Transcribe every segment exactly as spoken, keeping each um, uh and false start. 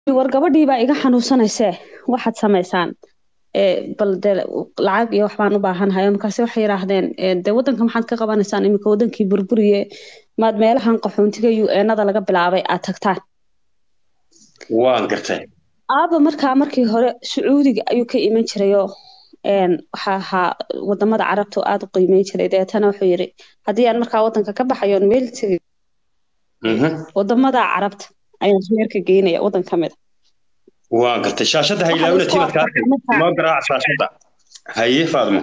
wargabadhii baa iga xanuunsanaysee waxaad samaysaan bal de lacag iyo waxbaan u baahanahay markaasi waxay yiraahdeen de wadanka maxaad ka qabanaysaan iminka wadankii burburiye maad meelahan qaxoontiga U N-ada laga bilaabay aad tagtaan waan gartay aaba markaa markii hore Sacuudiga ayuu ka iman jirayoo een waxa ahaa wadamada carabta aad u qiimeyn jiray deetana wuxuu yiri haddii aan markaa wadanka ka baxayo meel tagay wadamada carabta ayaan heerka geynaya wadan kamid waan gartay shaashada haylaawna tiimad ka arkay ma garaac shaashada haye Faadmo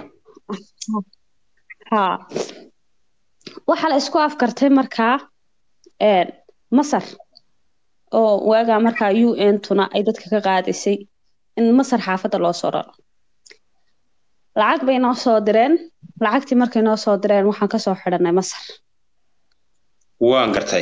ha waxa la isku afkartay markaa een Masar oo waaga markaa U N tuna ay dadka ka qaadisay in Masar xaafada loo soo raro lacag bay noo soo direen lacagtii markay noo soo direen waxaan ka soo xidhanay Masar waan gartay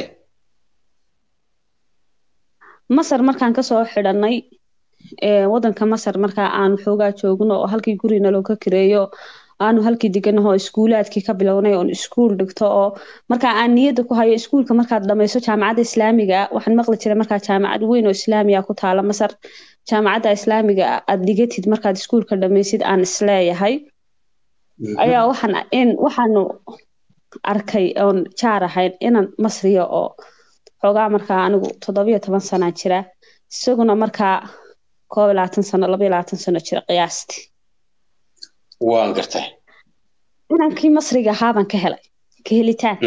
Masar markaan ka soo xidhanay ee wadanka Masar markaa aan xoogaa joogno oo halkii gurina loo ka kireeyo aanu halkii diganaho iskuulaadkii ka bilownay oo iskuul dhigto oo markaa aan niyada ku hayo iskuulka markaad dhamayso jaamacadda Islaamiga waxaan maqli jiray markaa jaamacad weyn oo Islaamiga ku taala Masar jaamacadda Islaamiga aad dhigatid markaad iskuulka dhamaysid aan isleeyahay ayaa waxaan in waxaanu arkay oon jaar ahayn inaan Masriyo oo xoogaa markaa anigu toddoba iyo toban sano jira isaguna markaa koob iyo labaatan sano laba iyo labaatan sano jira qiyaastii waan gartay inankii Masriga haaban ka helay ka helitaan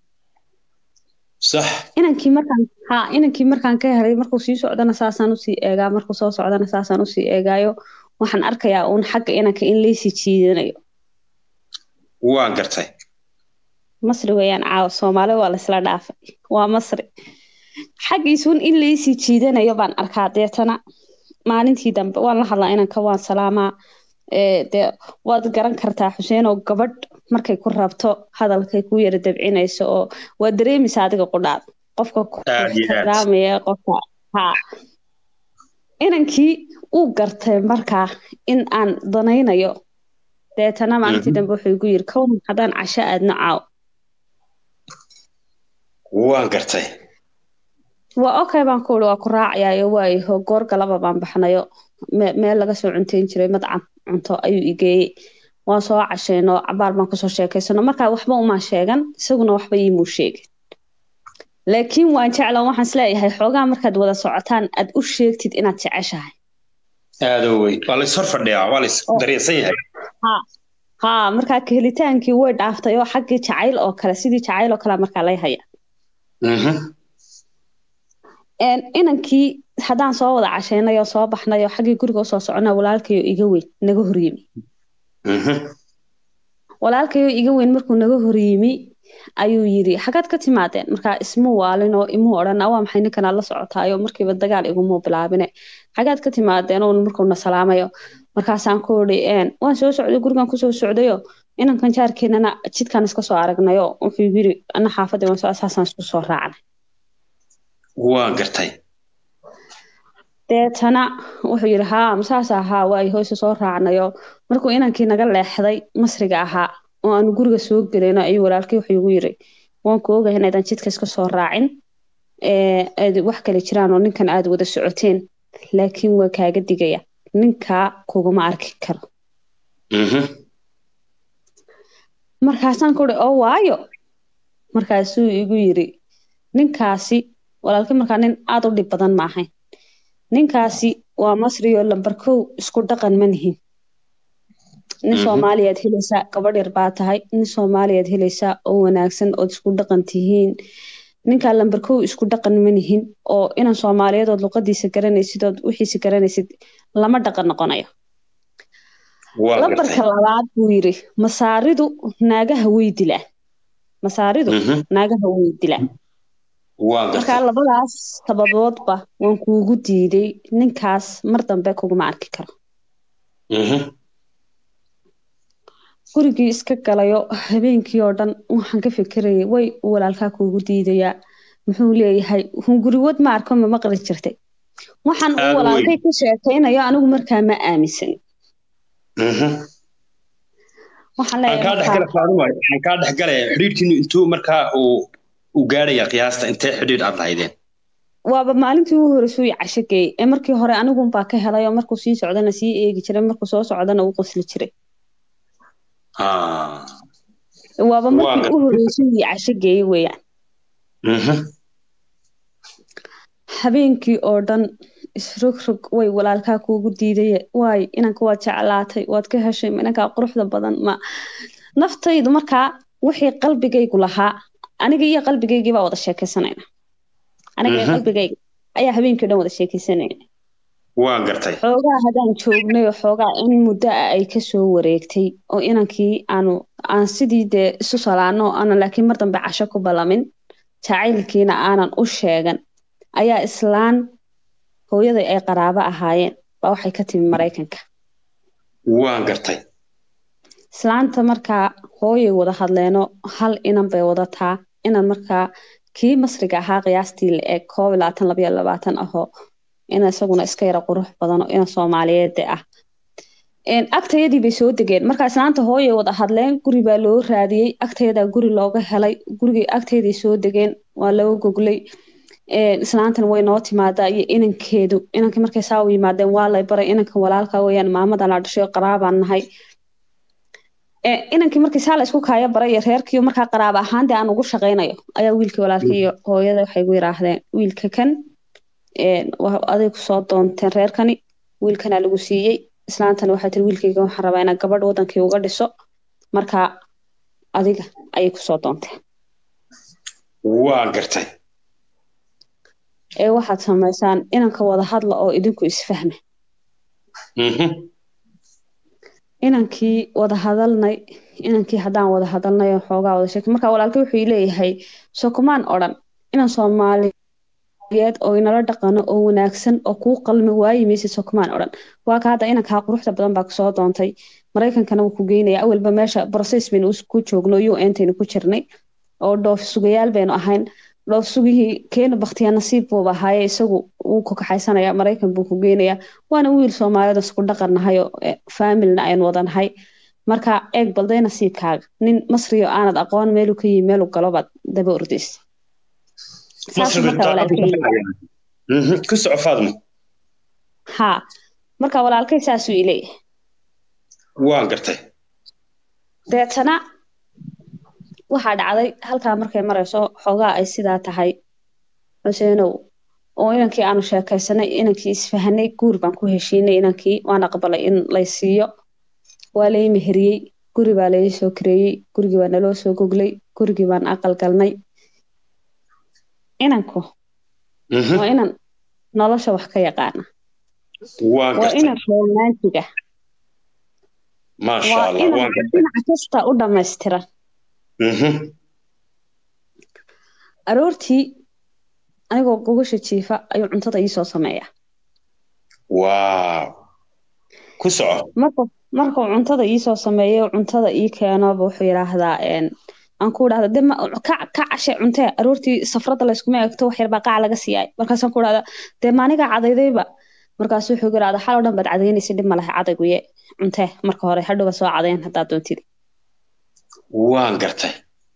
sax inankii markaan ha inankii markaan ka helay markuu sii socdana saasaan u sii eegaa markuu soo socdana saasaan u sii eegaayo waxaan arkayaa uun xagga inanka in leesi jiidanayo waan gartay Masri weeyaan caaw Soomaali waa la isla dhaafay waa Masri xagiisuun in leesi jiidanayo baan arkaa deetana maalintii dambe waan la hadlaa inanka waan salaamaa ee de waad garan kartaa Xuseen oo gabadh markay ku rabto hadalkay ku yara dabcinayso oo waa dareemaysa adiga qudhaad qofka ku raamaya qofka ha inankii uu gartay markaa in aan danaynayo deetana maalintii dambe wuxuu igu yiri kown hadaan casho aadna caaw waan gartay waa okay baan ku waa ku raacayaa waayo goor galaba baan baxnayo meel laga soo cunteyn jiray madcam cunto ayuu igeeyay waa soo cashayno cabaar baan ku soo sheekaysano markaa waxba uma sheegan isaguna waxba iimu sheegin laakiin waan jeclaan waxaan isleeyahay xoogaa markaad wada socotaan aad u sheegtid inaad jeceshahay aad way waa la soo fadhiyaa waa la dareesan yahay ha ha markaa ka helitaankii way dhaaftay oo xaggii jacayl oo kale sidii jacayl oo kale markaa lay haya mhm een inankii hadaan soo wada cashaynayo soo baxnayo xaggii guriga soo soconaa walaalkayo iga weyn naga horyimi mhm walaalkayo iga weyn markuu naga horyimi ayuu yiri xagaad ka timaadeen markaa ismu waalin oo imu oran waa maxay ninkan la socotaayo markiiba dagaal igu moo bilaabine xagaad ka timaadeen oo markuu na salaamayo markaasaan ku ori een waan soo socday gurigan ku soo socdayo inankan jaarkeenana jidkan iska soo aragnayo wuxuu yiri ana xaafadii waan soo asaasan isku soo raacnay waan gartay deetana wuxuu yiri haa masaas ahaa waa hoos soo raacnayo markuu inankii naga leexday Masriga ahaa oo aan guriga soo galayno ay walaalkii wuxuu igu yiri waan ku ogahay inaadan jidka iska soo raacin ee aad wax kale jiraan oo ninkan aad wada socoteen laakiin waa kaaga digaya ninka kuguma arki karo mhm markaasaan ku ori oo waayo markaasuu igu yiri ninkaasi walaalkii markaa nin aad u dhib badan ma ahayn ninkaasi waa Masri oo lambar kow isku dhaqan ma nihin nin Soomaaliyeed helaysa gabadh yar baa tahay nin Soomaaliyeed helaysa oo wanaagsan oo isku dhaqan tihiin ninka lambar kow isku dhaqan ma nihin oo inaan Soomaaliyeed oo luqadiisa garanaysid oo wixiisa garanaysid lama dhaqan noqonayo lambarka labaad buu yiri masaaridu naagaha way dilaan masaaridu naagaha way dilaan marka labadaas sababoodba waan kuugu diiday ninkaas mar dambe kuguma arki karo mhm gurigii iska galayo habeenkii oo dhan waxaan ka fikirayay way walaalka kuugu diidaya muxuu leeyahay hun gurigood ma arko ma maqli jirtay waxaan uu walaalkay ku sheekaynayo anigu markaa ma aaminsan mhm waxaan leeyahay ka dhaxgal Faadmo aan ka dhaxgalay xiriirkiinu intuu markaa uu u gaaraya qiyaasta intee xiriir aad lahaydeen waaba maalintii ugu horeysay uu casho geeyey ee markii hore anigun baa ka helay oo markuu sii socdana sii eegi jiray markuu soo socdana uu qosli jiray ah waaba markii ugu horeysay uu casho geeyey weeyaan mhm habeenkii oo dhan isrogrog way walaalkaa kuugu diiday waay inanka waad jeclaatay waad ka heshay inanka quruxda badan ma naftaydu markaa wixii qalbigaygu lahaa aniga iyo qalbigaygii baa wada sheekaysanayna aniga iyo qalbigayga ayaa habeenkii dhan wada sheekaysanayna waan gartay xoogaa hadaan joognay oo xoogaa in muddo ah ay ka soo wareegtay oo inankii aanu aan sidii dee isu salaano aanan laakiin mar dambe casho ku ballamin jacaylkiina aanan u sheegan ayaa islaan hooyaday ay qaraabo ahaayeen baa waxay ka timi Mareykanka waan gartay islaanta markaa hooyay wada hadleeno hal inan bay wadataa inan markaa kii masriga ahaa qiyaastii la eg koob iyo labaatan laba iyo labaatan ahoo ina isaguna iska yara qurux badan oo ina Soomaaliyeed ah een agtayadii bay soo degeen markaa islaanta hooyay wada hadleen guri baa loo raadiyay agtayada guri looga helay gurigii agtayday soo degeen waa loo goglay een islaantan way noo timaadaa iyo inankeedu inanka markay saa u yimaadeen waa lay baray inanka walaalka weeyaan maamadan la dhashay qaraabaan nahay ee inankii markii saa la isku kaaya baray reerkii markaa qaraab ahaantii aan ugu shaqeynayo ayaa wiilkii walaalkii iyo hooyada waxay ugu yiraahdeen wiilka kan een aday ku soo doonteen reerkani wiilkana lagu siiyay islaantana waxay tiri wiilkayga waxaan rabaa inaan gabadh wadankii uga dhiso markaa adiga ayay ku soo doonteen waan gartay ee waxaad samaysaan inanka wada hadla oo idinku isfahma mhm inankii wada hadalnay inankii haddaan wada hadalnay oo xoogaa wada sheekay markaa walaalkay wuxuu leeyahay soo kumaan odhan inan Soomaaliyeed oo inala dhaqano oo wanaagsan oo kuu qalmi waayi maysid soo kumaan odhan waa ka hadda inankaa quruxda badan baa kusoo doontay Mareykankana wuu ku geynaya awalba meesha process baynu ku joogno U N taynu ku jirnay oo dhoof sugayaal baynu ahayn dhoof sugihii keena baqtiya nasiib buu ahaayay isagu uu ku kaxaysanaya Mareykan buu ku geynaya waana wiil Soomaaliyeed isku dhaqanahay oo family-na aynu wadanahay marka eeg balday nasiibkaaga nin Masri oo aanad aqoon meel uu ka yimid meel uu galo baad daba ordays mhm ku soo faadmo ha marka walaalkay saas uu ilay waan gartay deetana waxaa dhacday halkaa markay marayso xoogaa ay sidaa tahay Xuseenow oo inankii aanu sheekaysanay inankii isfahanay guur baan ku heshiinay inankii waan aqbalay in lay siiyo waa lay meheriyay guri baa lay soo kireeyay gurigii baa naloo soo goglay gurigii baan aqal galnay inanku waa inan nolosha wax ka yaqaana waa inan romantiga maasha Allah waa inan kasta u dhammaystiran mhm aroortii anigoo gogasha jiifa ayuu cuntada ii soo sameeyaa waaw ku soco marka markuu cuntada ii soo sameeyo cuntada ii keeno wuxuu yiraahdaa een aan ku dhahdo dema ka ka cashay cunte aroortii safrada la isku meegto wax yar baa qaac laga siiyay markaas aan ku dhahdo dee maaniga cadaydayba markaas wuxuu yiraahdaa xal oo dhan bad cadaynaysid dib ma laha cadayguye cunte marka hore hadhow soo cadayn hadaa doontid waan gartay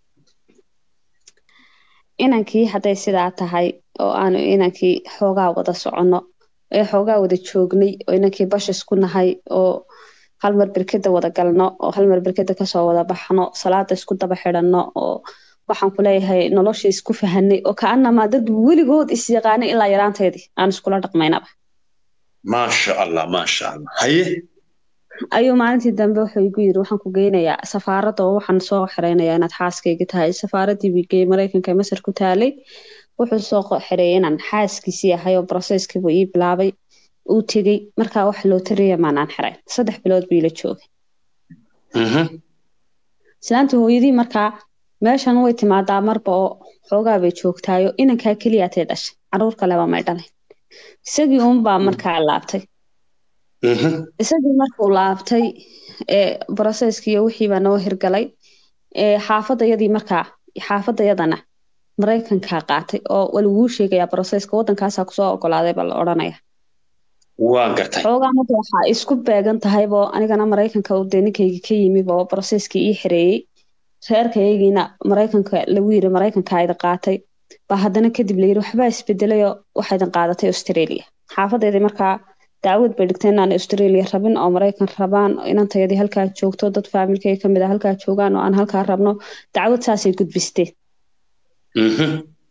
inankii haday sidaa tahay oo aanu inankii xoogaa wada socono ee xoogaa wada joognay oo inankii bash isku nahay oo hal mar barkada wada galno oo hal mar barkada ka soo wada baxno salaada isku daba xidhano oo waxaan ku leeyahay nolosha isku fahanay oo kaanama dad weligood is yaqaanay ilaa yaraanteedii aan iskula dhaqmaynaba ma sha Allah ma sha Allah haye ayuu maalintii dambe wuxuu igu yiri waxaan ku geynayaa safaaradda oo waxaan soo xireynayaa inaad xaaskayga tahay safaaradii bigay Mareykanka Masar ku taalay wuxuu soo xireyay inaan xaaskiisii ahay oo processkii buu ii bilaabay uu tagay markaa wax loo tiriyo maanaan xiray saddex bilood bii la joogay mhm islaanta hooyadii markaa meeshan way timaadaa marba oo xoogaa bay joogtaayo inankaa keliya tee dhashay caruur kale baa may dhalay isagii uun baa markaa laabtay mhm isagii markuu laabtay ee processkii iyo wixii baa noo hirgalay ee xaafadayadii markaa xaafadayadana Mareykanka qaatay oo walagu sheegaya processka wadankaas ku soo ogolaaday bal oranaya waan gartay xoogaa marka waxa isku beegan tahay boo anigana Mareykanka u deenikayga ka yimid oo processkii ii xireeyay reerkaygiina Mareykanka lagu yiri Mareykanka ay qaatay ba haddana kadib la yiri waxba isbedelay oo waxaydan qaadatay Australia xaafadeedii markaa dacwad bay dhigtay inaan Australia rabin oo Mareykan rabaan inantayadii halkaa joogto dad familkay kamid ah halkaa joogaan oo aan halkaa rabno dacwad saasay gudbistay mhm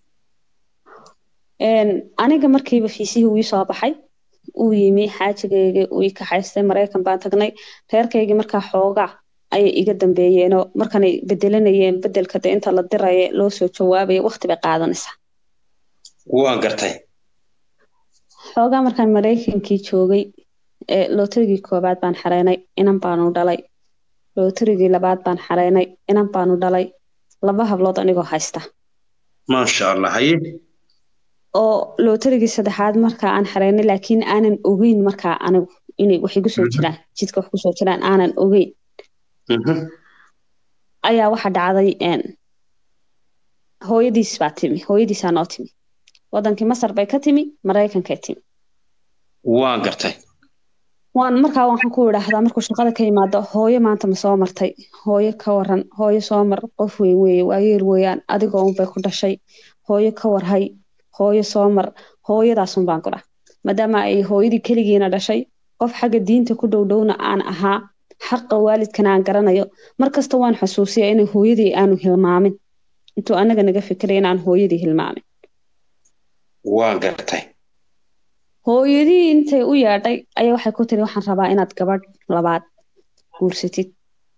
een aniga markiiba fiisihii uu soo baxay uu yimi xaajigayga uu ka haystay Mareykan baan tagnay reerkayga markaa xoogaa ay iga dambeeyeen oo markanay bedelanayeen bedelka inta la diray loo soo jawaabay waqti bay qaadanaysaa waan gartay xoogaa markaan Mareykankii joogay ee lootarigii koobaad baan xareynay inan baan u dhalay lootarigii labaad baan xareynay inan baan u dhalay laba hablood anigoo haysta ma sha Allah haye oo lootarigii saddexaad markaa aan xareynay laakiin aanan ogeyn markaa anigu inay wax igu soo jiraan jidka wax ku soo jiraan aanan ogeyn mhm ayaa waxa dhacday een hooyadiis baa timi hooyadiis aan oo timi wadankii Masar bay ka timi Mareykanka timi waan gartay waan markaa waxaan ku wadaahdaa markuu shaqada ka yimaado hooyo maanta ma soo martay hooyo ka waran hooyo soo mar qof weyn weeye waa yeel weeyaan adigoo un bay ku dhashay hooyo ka warhay hooyo soo mar hooyadaas un baan ku dhahay maadaama ay hooyadii kaligeena dhashay qof xagga diinta ku dhowdhowna aan ahaa xaqa waalidkana aan garanayo markasta waan xasuusiyaa in hooyadii aanu hilmaamin intuu anaga naga fikiray in aan hooyadii hilmaamin waan gartay hooyadii intay u yeedhay ayaa waxay ku tiri waxaan rabaa inaad gabadh labaad guursatid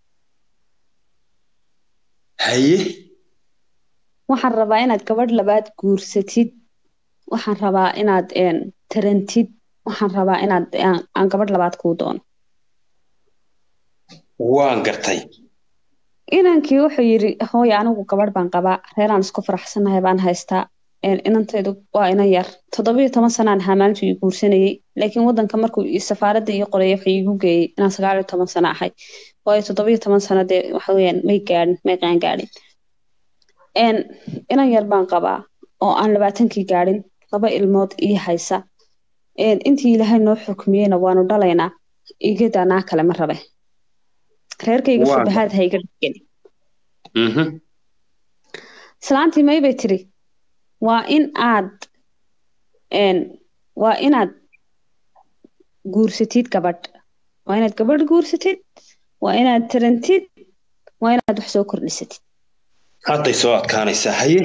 haye waxaan rabaa inaad gabadh labaad guursatid waxaan rabaa inaad een tarantid waxaan rabaa inaad aan gabadh labaad ku doono waan gartay inankii wuxuu yiri hooyo anigu gabadh baan qabaa reeraan isku faraxsanahay baan haystaa een inanteedu waa inan yar toddoba iyo toban sano aan maalintii ii guursanayay laakiin wadanka markuu safaaradda ii qoray waxa iigu geeyay inaan sagaal iyo toban sano ahay waayo toddoba iyo toban sano dee waxa weeyaan may gaadhin may qaan gaadhin een inan yar baan qabaa oo aan labaatankii gaadhin laba ilmood ii haysa een intii ilaahay noo xukmiyeyna waanu dhalaynaa igada naa kale ma rabe reerkayga subaxaad hayga dhigin mhm salaantii may bay tiri waa in aad een waa inaad guursatid gabadh waa inaad gabadh guursatid waa inaad tarantid waa inaad wax soo kordhisatid hadday soo adkaanaysaa haye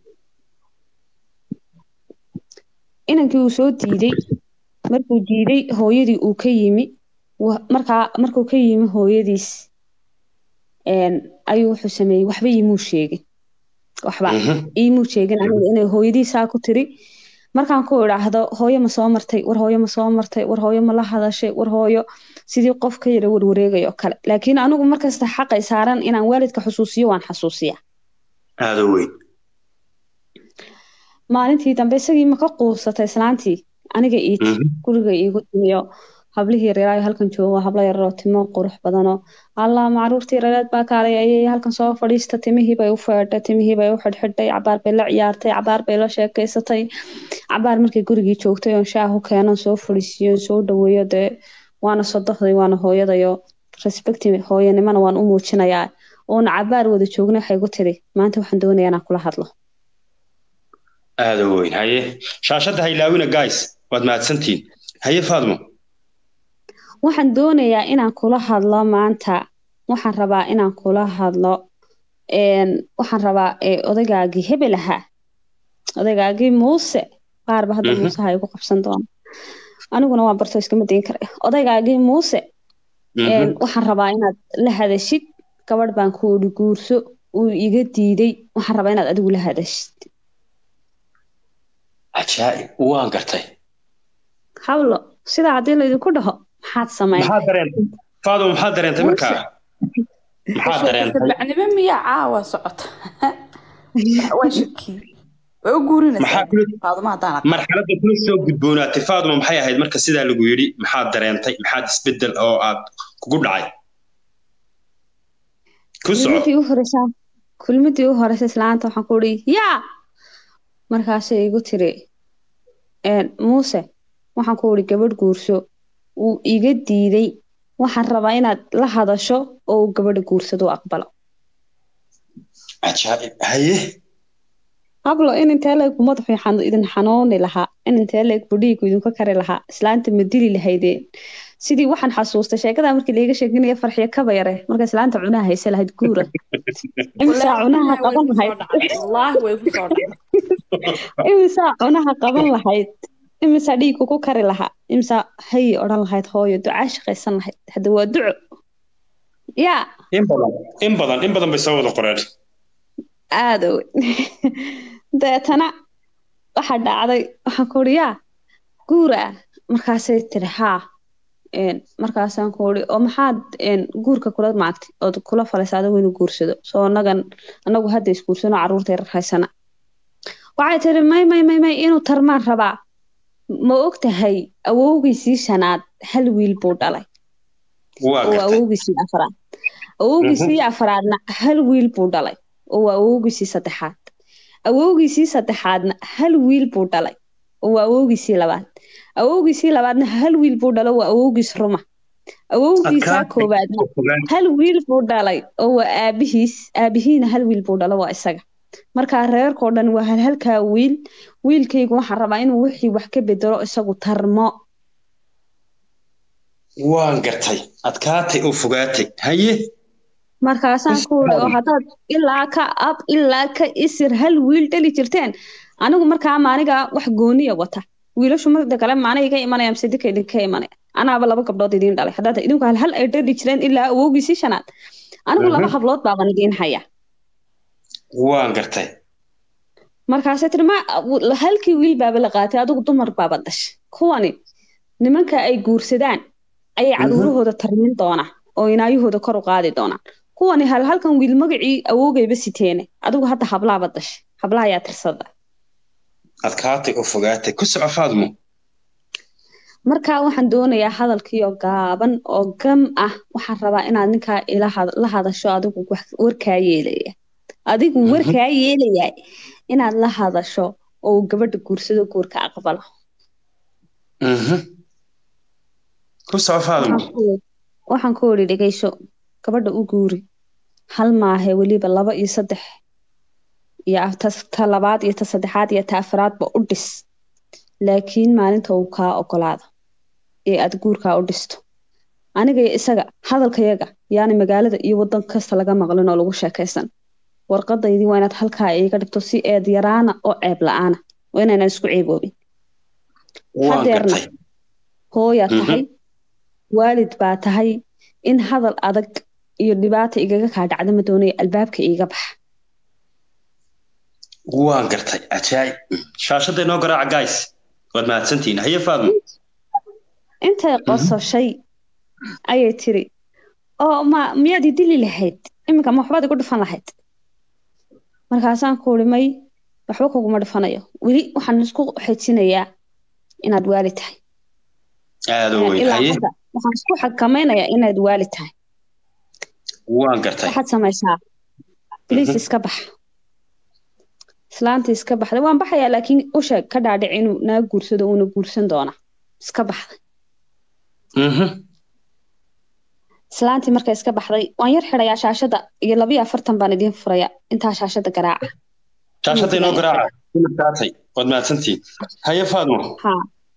inankii uu soo diiday markuu diiday hooyadii uu ka yimi markaa markuu ka yimi hooyadiis een ayuu wuxuu sameeyay waxba iimuu sheegin waxba iimuu sheegin aniga inay hooyadiisaa ku tiri markaan ku idhaahdo hooyo ma soo martay war hooyo ma soo martay war hooyo ma la hadashay war hooyo sidii qof ka yara warwareegayo kale laakiin anigu markasta xaqay saaran inaan waalidka xusuusiyo waan xasuusiyaa aad u weyn maalintii dambe isagii ma ka quusatay islaantii aniga iiti guriga iigu timiyo hablihii reeray halkan joogo habla yar oo timo qurux badan oo alla macruurtii reereed baa kaalay ayay halkan soo fadhiista timihii bay u feedhay timihii bay u xidhxidhay cabaar bay la ciyaartay cabaar bay la sheekaysatay cabaar markay gurigii joogtay oo shaahu keeno soo fadhiisiyo soo dhaweeyo dee waana sodohday waana hooyadayo respecti hooyanimana waan u muujinayaa oona cabaar wada joogna waxay ku tiri maanta waxaan doonayaa inaan kula hadlo aad u weyn haye shaashadda ha ilaawina guys waad mahadsantihiin haye Faadmo waxaan doonayaa inaan kula hadlo maanta waxaan rabaa inaan kula hadlo een waxaan rabaa odaygaagii hebel ahaa odaygaagii Muuse qaar ba hadda Muuse ha igu qabsan doona aniguna waan barto iskama dayn karay odaygaagii Muuse een waxaan rabaa inaad la hadashid gabadh baan ku guurso uu iga diiday waxaan rabaa inaad adigu la hadashid ajaa'ib waan gartay hawlo sida hadii la idinku dhaho maxaad sameeyay maxaad dareentay Faadmo maxaad dareentay markaa maxaad dareentay lacnaba miya caawa socota waa shaki oo guurinaysa Faadmo hadaan marxaladda kula soo gudboonaatay Faadmo maxay ahayd marka sidaa lagu yiri maxaad dareentay maxaad isbedel oo aad kugu dhacay ku soo kulmadii u horeysay kulmadii u horeysay islaanta waxaan ku dhigay yaa markaas ay igu tiri een Muuse waxaan ku wari gabadh guurso uu iga diiday waxaan rabaa inaad la hadasho oo gabadh guursado aqbalo ajaa'ib haye hablo in intee leeg madaxu xan idin xanuuni lahaa in intee leeg budhiigu idinku kari lahaa islaanta ma dili lahaydeen sidii waxaan xasuustay sheekada markii laga sheegnay farxiyo kaba yare marka islaanta cunaha haysa lahayd guura imisa cunaha qaban lahayd wallaahi way ku soo dhacday imisa cunaha qaban lahayd imisa dhiigu ku kari lahaa imisa hay odhan lahayd hooyo ducaa shaqaysan lahayd hadda waa duco yaa in badan in badan in badan bay soo wada qoreen aada deetana waxaa dhacday waxaan ku uri yaa guura markaasay tiri haa markaasaan ku uri oo maxaad guurka kula maagtay ood kula falaysa adigu inuu guursado soo anagan anagu hadda isguursano carruurta yar haysana waxay tiri may may may may inuu tarmaan rabaa ma og tahay awowgiisii shanaad hal wiil buu dhalay oo awowgiisii afraad awowgiisii afraadna hal wiil buu dhalay oo awowgiisii saddexaad awowgiisii saddexaadna hal wiil buu dhalay oo awowgiisii labaad awowgiisii labaadna hal wiil buu dhalay oo awowgiis ruma awowgiisa koobaadna hal wiil buu dhalay oo aabihiis aabihiina hal wiil buu dhalay waa isaga marka reerkoo dhan waa hal halkaa wiil wiilkaygu waxaan rabaa inuu wixii wax ka bedelo isagu tarmo waan gartay adkaatay oo fogaatay haye markaasaan ku uri oo haddaad ilaa ka ab ilaa ka isir hal wiil dhali jirteen anigu markaa maaniga wax gooniya wata wiilashu marda kale maana iga imanaya mise dika idinka imanaya anaaba laba gabdhood idiin dhalay haddaad idinku hal hal ay dhali jireen ilaa awowgiisii shanaad anigu laba hablood baaban idiin haya waan gartay markaasay tiri ma halkii wiil baaba la qaatay adigu dumar baaba dhashay kuwani nimanka ay guursadaan ayay caruurahooda tarmin doonaa oo inaayahooda kor u qaadi doonaan kuwani hal halkan wiil magacii awowgayba siteene adigu hadda hablaaba dhashay hablaha ayaa tirsada adkaatay oo fogaatay ku soco Faadmo markaa waxaan doonayaa hadalkiiyo gaaban oo gam ah waxaan rabaa inaad ninkaa ila la hadasho adigu warkaa yeelaya adigu warkaa yeelaya inaad la hadasho oo gabadha guursado guurka aqbalo mhm ku soco Faadmo waxaan ku ori dhageyso gabadha u guuri hal maahe weliba laba iyo saddex iyo ta labaad iyo ta saddexaad iyo ta afraadba u dhis laakiin maalinta uu kaa ogolaado ee aad guurkaa u dhisto aniga iyo isaga hadalkayaga yaani magaalada iyo waddan kasta laga maqlin oo lagu sheekaysan warqadaydii waa inaad halkaa iga dhigto si eed yaraana oo ceeb la-aana waa inaynan isku ceeboobin hadeerna hooyaa tahay waalid baa tahay in hadal adag iyo dhibaata igaga kaa dhacda ma doonaya albaabka iiga baxa waan gartay ajaayib shaashada inoo garaaca guys waad mahadsantihiin haye Faadmo intay qososhay ayay tiri oo ma miyaad dili lahayd iminka ma waxbaad igu dhufan lahayd markaasaan ku uri may waxba kuguma dhufanayo weli waxaan isku xejinayaa inaad waali tahay aada weyn haye waxaan isku xakamaynayaa inaad waali tahay waan gartay waxaad samaysaa please iska bax islaantii iska baxday waan baxayaa laakiin u sheeg ka dhaadhic inuu naa guursado uuna guursan doona iska baxday mhm islaantii markay iska baxday waan yar xidhayaa shaashada iyo labiyo afartan baan idiin furaya intaa shaashada garaaca shaashada inoo garaaca inaad waad mahadsantihiin haye Faadmo ha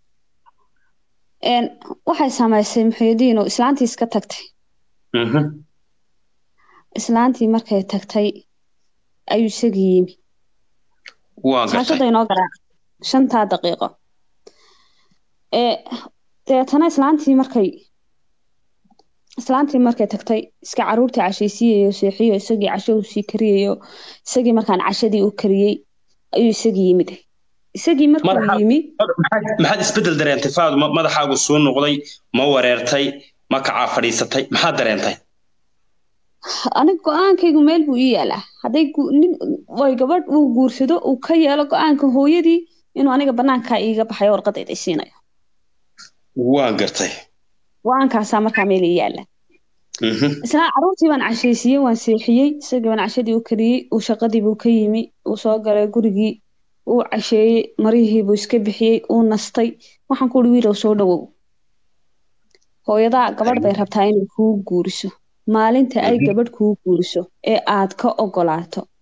een waxay samaysay muxuudiino islaantii iska tagtay mhm islaantii markay tagtay ayuu isagii yimi waan gartay shaashada inoo garaaca shantaa daqiiqo ee deetana islaantii markay islaantii markay tagtay iska caruurtii cashaysiiyayo seexiyo isagii casho u sii kariyayo isagii markaan cashadii u kariyey ayuu isagii yimid isagii markuu yimi maxaad isbedel dareentay Faadmo madaxaagu soo noqday ma wareertay ma kacaa fadhiisatay maxaad dareentay aniga go-aankaygu meel buu ii yaalaa hadday nin way gabadh uu guursado uu ka yeelo go-aanka hooyadii inuu aniga banaankaa iiga baxayo warqadayda siinayo waan gartay go-aankaasaa markaa meel ii yaala isla caruurtii baan cashaysiiyey waan seexiyey isagii baan cashadii u kariyey uu shaqadii buu ka yimi uu soo galay gurigii uu casheeyey marihii buu iska bixiyey uu nastay waxaan ku uri wiilow soo dhawow hooyadaa gabadh bay rabtaa inay kuu guuriso maalinta ay gabadh kuu guuriso ee aad ka ogolaato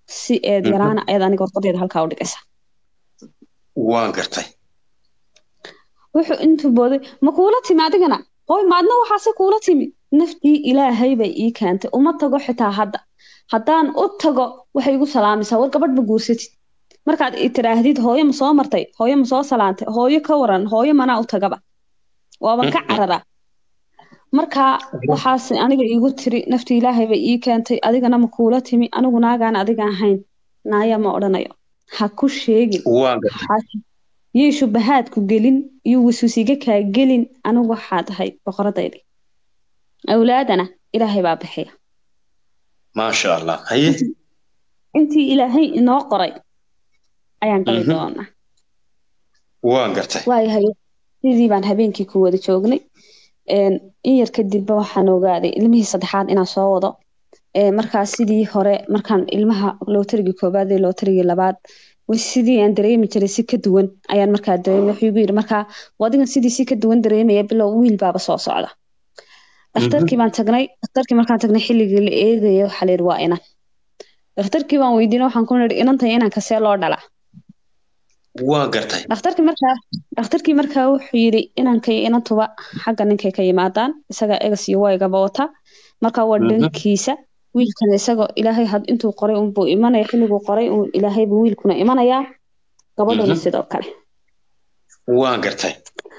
si eed yaraana ayaad aniga warqadeeda halkaa u dhigaysaa. waan gartay wuxuu intuu booday ma kuula timi adigana hooy maadna waxaase kuula timi naftii ilaahay bay ii keentay uma tago xitaa hadda haddaan u tago waxay igu salaamaysaa war gabadh ma guursatid markaad i tiraahdid hooyo ma soo martay hooyo ma soo salaantay hooyo ka waran hooyo manaa u tagaba waaban ka cararaa markaa waxaas aniga iigu tiri naftii ilaahay bay ii keentay adigana ma kuula timi anigu naagaan adiga ahayn naaya ma odhanayo ha ku sheegin waan gartay iyo shubahaadku gelin iyo wasuusiga kaa gelin anigu waxaa tahay boqoradaydi awlaadana ilaahay baa bixiya maasha allah haye intii ilaahay inoo qoray ayaan qali doonaa waan gartay waayahay sidii baan habeenkii ku wada joognay in yar kadib waxaan ogaaday ilmihii saddexaad inaan soo wado markaas sidii hore markaan ilmaha lootarigii koobaad iyo lootarigii labaad way sidii aan dareemi jiray si ka duwan ayaan markaa dareemay wuxuu igu yiri markaa wadigan sidii si ka duwan dareemaya bilow wiil baaba soo socda dhakhtarkii baan tagnay dhakhtarkii markaan tagnay xilligii la eegayo waxaa la yidhi waa inan dhakhtarkii baan weydiinay waxaan ku nidhi inantay inanka see loo dhalaa waan gartay dhakhtarkii markaa dhakhtarkii markaa wuxuu yidhi inankay inantuba xagga ninkay ka yimaadaan isaga egas iyo waygaba wata markaa waa dhankiisa wiilkan isagoo ilaahay had intuu qoray unbuu imanaya xilliguu qoray uun ilaahaybu wiilkuna imanayaa gabadhuna sidoo kale waan gartay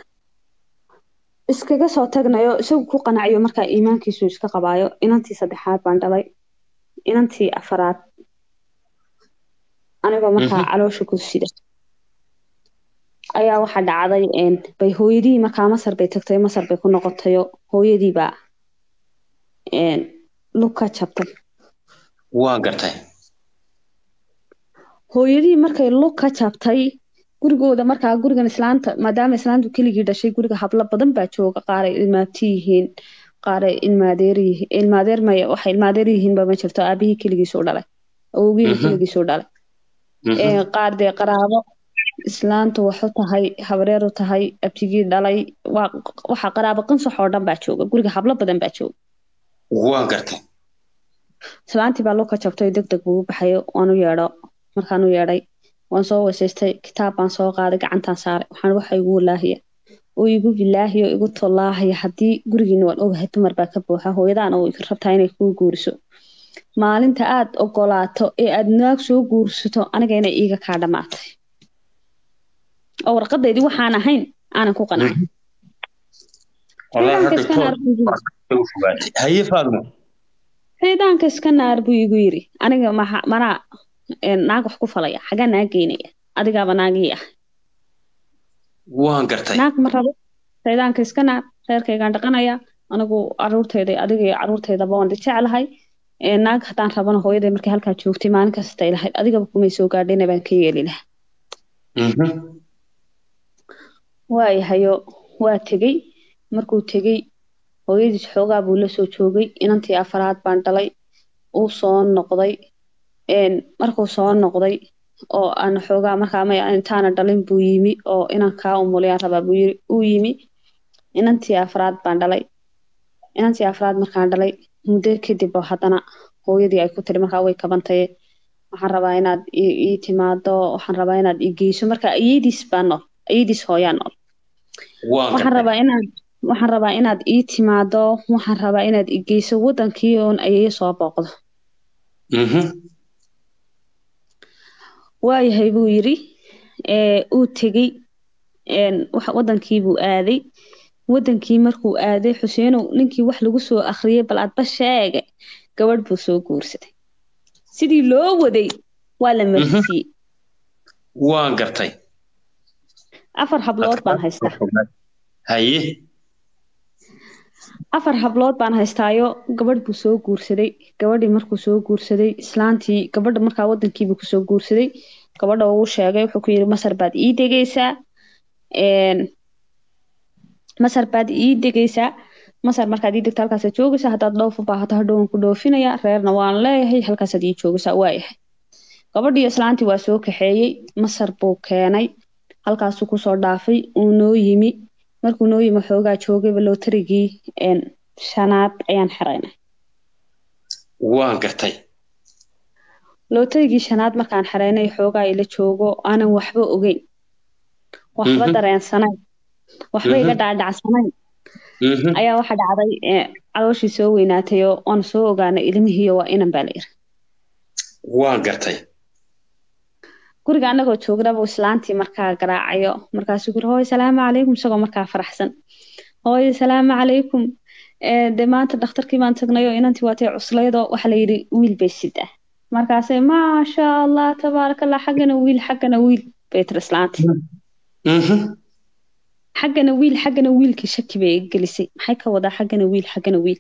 iskaga soo tagnayo isagu ku qanaciyo markaa iimaankiisu iska qabaayo inantii saddexaad baan dhalay inantii afaraad anigoo markaa caloosha ku sida ayaa waxaa dhacday bay hooyadii markaa masar bay tagtay masar bay ku noqotayo hooyadii baa lug ka jabtay waan gartay hooyadii markay lug ka jabtay gurigooda markaa gurigan islaanta maadaama islaantu keligii dhashay guriga hablo badan baa jooga qaaray ilmaabti yihiin qaaray ilmaadeer yihiin ilmaadeer maya waxay ilmaadeer yihiinba ma jirto aabihii keligiisuu dhalay awowgiina keligiisuu dhalay qaar dee qaraabo islaantu waxu tahay habreeru tahay abtigii dhalay waxa qaraabo qansax oo dhan baa jooga guriga hablo badan baa jooga waan gartay islaantii baa lug ka jabtay deg deg ugu baxayo waan u yeedho markaan u yeedhay waan soo weysaystay kitaab baan soo qaaday gacantaan saaray waxaan waxa igu walaahiya oo igu bilaahiya oo igu tollaahaya haddii gurigiina waan ogahay dumar baa ka buuxa hooyadaana oo rabtaa inay kuu guuriso maalinta aad ogolaato ee aad naag soo guursato aniga inay iiga kaa dhammaatay oo warqadaydii waxaan ahayn aanan ku qanacin haye faadmo ciidaanka iska naar buu igu yiri aniga manaa naag wax ku falaya xagaa naag geynaya adigaaba naagii ah waan gartay naag ma rabo ciidaanka iska naar reerkaygaan dhaqanaya anigu caruurteyda adiga iyo caruurteydaba waan jecelahay naag haddaan rabana hooyaday markay halkaa joogtay maalin kasta ay lahayd adigaba kumay soo gaadhayna baan ka yeeli lahaa waayahayo waa tegey markuu tegey hooyadiis xoogaa buu la soo joogay inantii afaraad baan dhalay uu soo noqday markuu soo noqday oo aan xoogaa markaa may intaana dhalin buu yimi oo inan kaa umuliyaan rabaa buu yiri uu yimi inantii afraad baan dhalay inantii afraad markaan dhalay muddo kadib oo haddana hooyadii ay ku tiri markaa way kabantaye waxaan rabaa inaad ii timaado waxaan rabaa inaad ii geyso marka iyadiis baa nool iyadiis hooyaa nool waxaan rabaa inaad waxaan rabaa inaad ii timaado waxaan rabaa inaad ii geyso wadankii oon ayay soo booqdo waayahay buu yiri uu tegey wadankii buu aaday wadankii markuu aaday xuseenow ninkii wax lagu soo akhriyay bal aadba sheege gabadh buu soo guursaday sidii loo waday waa la marsiiyey waan gartay afar hablood baan haystaa haye afar hablood baan haystaayo gabadh buu soo guursaday gabadhii markuu soo guursaday islaantii gabadha markaa wadankiibuu kusoo guursaday gabadha uu sheegay wuxuu ku yiri masar baad ii degaysaa masar baad ii degaysaa masar markaad ii degto halkaasaad joogaysaa haddaad dhoof u baahato hadhowan ku dhoofinaya reerna waan leeyahay halkaasaad ii joogaysaa waayahay gabadhii islaantii waa soo kaxeeyey masar buu keenay halkaasuu kusoo dhaafay uu noo yimi markuu noo yimi xoogaa joogayba lootarigii shanaad ayaan xiraynay waan gartay lootaygii shanaad markaan xareynay xoogaa ila joogo aanan waxba ogeyn waxba dareensanayn waxba iga dhaadhacsanayn ayaa waxa dhacday calooshii soo weynaatay oo aan soo ogaanay ilmihiiyo waa inan baa la yiri waan gartay guriga anagoo joogna buu islaantii markaa garaacayo markaasuu guri hooyo salaamu calaykum isagoo markaa faraxsan hooyo salaamu calaykum de maanta dhakhtarkii baan tagnayoo inantii waatay cuslaydoo waxa la yidhi wiil bay sidaa markaasay maasha allah tabaaraka allah xaggana wiil xaggana wiil bay tiri islaantii xaggana wiil xaggana wiilkii shaki bay gelisay maxay ka wadaa xaggana wiil xaggana wiil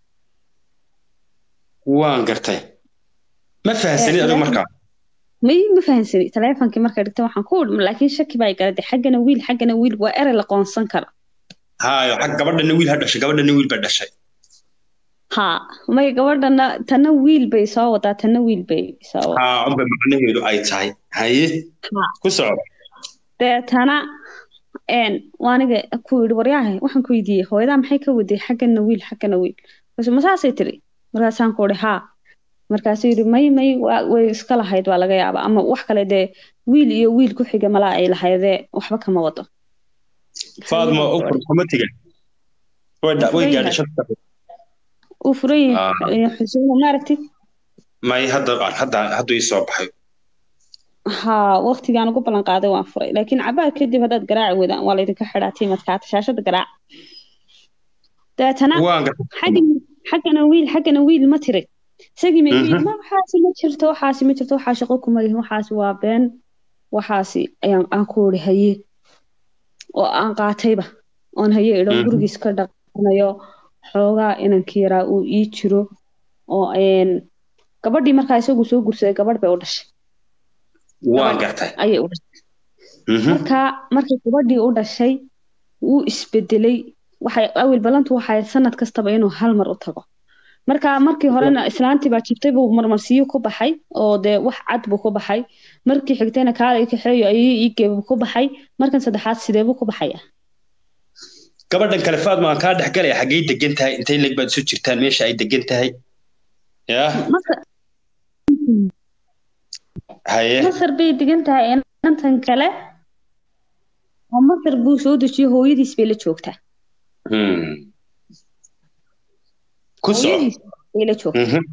waan gartay ma fahansanid adigu markaa ma ma fahansanid taleefankii markaa dhigtay waxaan ku udhma laakiin shaki baa galaday xaggana wiil xaggana wiil waa erey la qoonsan kara hayo xag gabadhana wiil ha dhashay gabadhana wiil baa dhashay ha may gabadhana tana wiil bay soo wadaa tana wiil bay soo wadaa ha umba macnaheedu ay tahay haye ku soco deetana een waaniga ku yidhi waryahay waxaan ku weydiiyey hooyadaa maxay ka waday xaggana wiil xaggana wiil bas ma saasay tiri markaasaan ku idhi haa markaasuu yidhi may may way iska lahayd waa laga yaabaa ama wax kale dee wiil iyo wiil ku xiga malaa ay lahaydee waxba kama wado faadma ukun xumatiga way gaadhay shanta uu furay xuseen ma aragtid may hadda hadda hadda ii soo baxay ha waqtigaan ugu balan qaaday waan furay laakiin cabaad kadib hadaad garaaci wadaan waa laydinka xidhaatay madkaata shaashada garaac deetana xaggana wiil xaggana wiil ma tiri isagii ma wiil ma waxaasi ma jirto waxaasi ma jirto waxaa shaqo kuma lihin waxaasi waa been waxaasi ayaan aan ku uri haye oo aan qaatayba oon haye idho gurigiis ka dhaqanayo xoogaa inankii yaraa uu ii jiro oo gabadhii markaa isagu soo gursaday gabadh bay u dhashay waan gartay ayay u dhashay markaa markay gabadhii u dhashay wuu isbedelay waxay awil balantu waxay sanad kastaba inuu hal mar u tago markaa markii horena islaantii baa jibtay buu marmarsiyo ku baxay oo dee wax cad buu ku baxay markii xigtayna kaalay kaxeeyo ayay ii geeb ku baxay markan saddexaad sidee buu ku baxaya gabadhan kale Faadma aan ka dhex galay xagee degan tahay intay lag baad soo jirtaan meesha ay degan tahay yaa haye masar bay degan tahay intan kale oo masar buu soo dejiyay hooyadiis bay la joogtaa hmm ku soo bay la joogtaa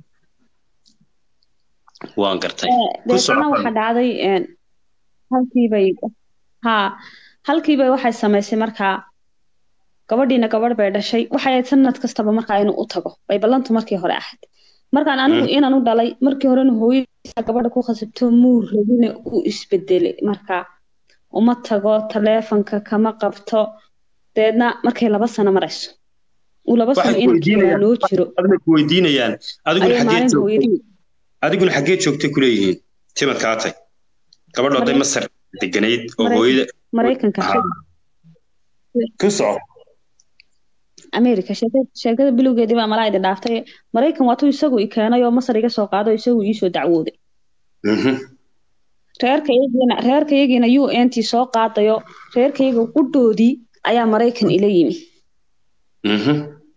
waan gartay ku soo waxa dhacday een halkii bay ha halkii bay waxay sameysay markaa gabadhiina gabadh bay dhashay waxay sanad kastaba markaa inuu u tago bay ballantu markii hore ahayd markaan anigu inaan u dhalay markii horena hooyadiisa gabadha ku khasabto muu rabina uu isbedelay markaa uma tago taleefanka kama qabto deedna markay laba sano marayso uu laba sano inuu noo jiro adigu weydiinayaan adiguna xagee joogtay adiguna xagee joogtay ku leeyihiin timad kaatay gabadha oday Masar deganayd oo hooyada Mareykanka ku soo America sheekada bilowgeedii baa malaayda dhaaftay Mareykan waa tuu isagu i keenay oo Masar iga soo qaado isagu ii soo dacwooday mhm reerkaygiina reerkaygiina U N T soo qaadayo reerkayga qudhoodii ayaa Mareykan ila yimi mhm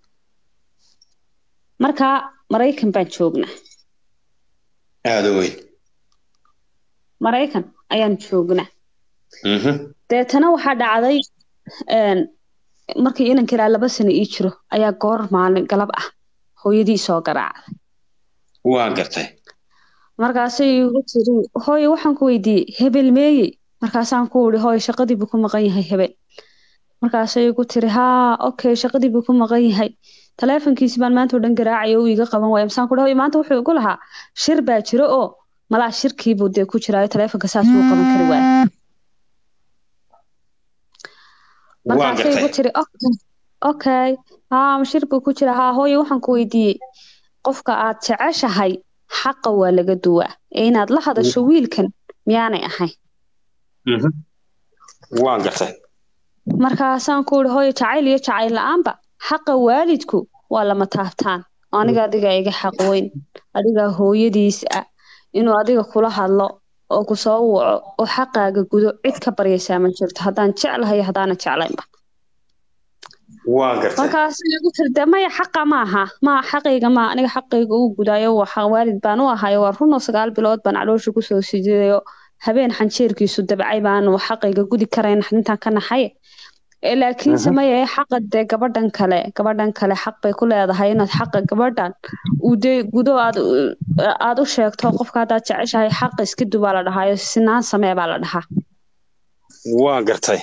marka Mareykan baan joognaa aad weyn Mareykan ayaan joognaa mhm deetana waxa dhacday een markii inaan kiraa laba sano ii jiro ayaa goor maalin galab ah hooyadii soo garaacday waan gartay markaasay igu tiri hooyo waxaan ku weydiiyey hebel meeyey markaasaan ku uri hooyo shaqadii buu ku maqan yahay hebel markaasay igu tiri haa okay shaqadii buu ku maqan yahay taleefankiisi baan maanta oo dhan garaacay oo iga qaban waayay masaan ku dhahay maanta wuxuu igu lahaa shir baa jiro oo malaa shirkii buu dee ku jiraayo taleefanka saas uu qaban kari waayay markaasay igu tiri okay haa shir buu ku jira haa hooyo waxaan ku weydiiyey qofka aad jeceshahay xaqa waa laga duwaa ee inaad la hadasho wiilkan miyaanay ahayn mhm waan gartay markaasaan ku uri hooyo jacayl iyo jacayl la'aanba xaqa waalidku waa lama taabtaan aniga adiga iga xaq weyn adiga hooyadiis ah inuu adiga kula hadlo oo ku soo waco oo xaqaaga gudo cid ka baryaysaa ma jirto haddaan jeclahay haddaana jeclaynba وانقرتي markaas igu tirda maya xaqa maaha ma xaqayga ma aniga xaqayga uu gudaayo waxa waalid baan u ahayo war runo sagaal bilood baan caloosha ku soo sijidayo habeen xanjeerkiisu dabcay baan xaqayga gudi karayn intaan ka naxay laakiin samaya xaqa de gabadhan kale gabadhan kale xaq bay ku leedahay inaad xaqa gabadhan uu de gudo aad aad u sheegto qofka hada jeceshahay xaq iska duba la dhahayo sinaan samee baa la dhahaa وانقرتي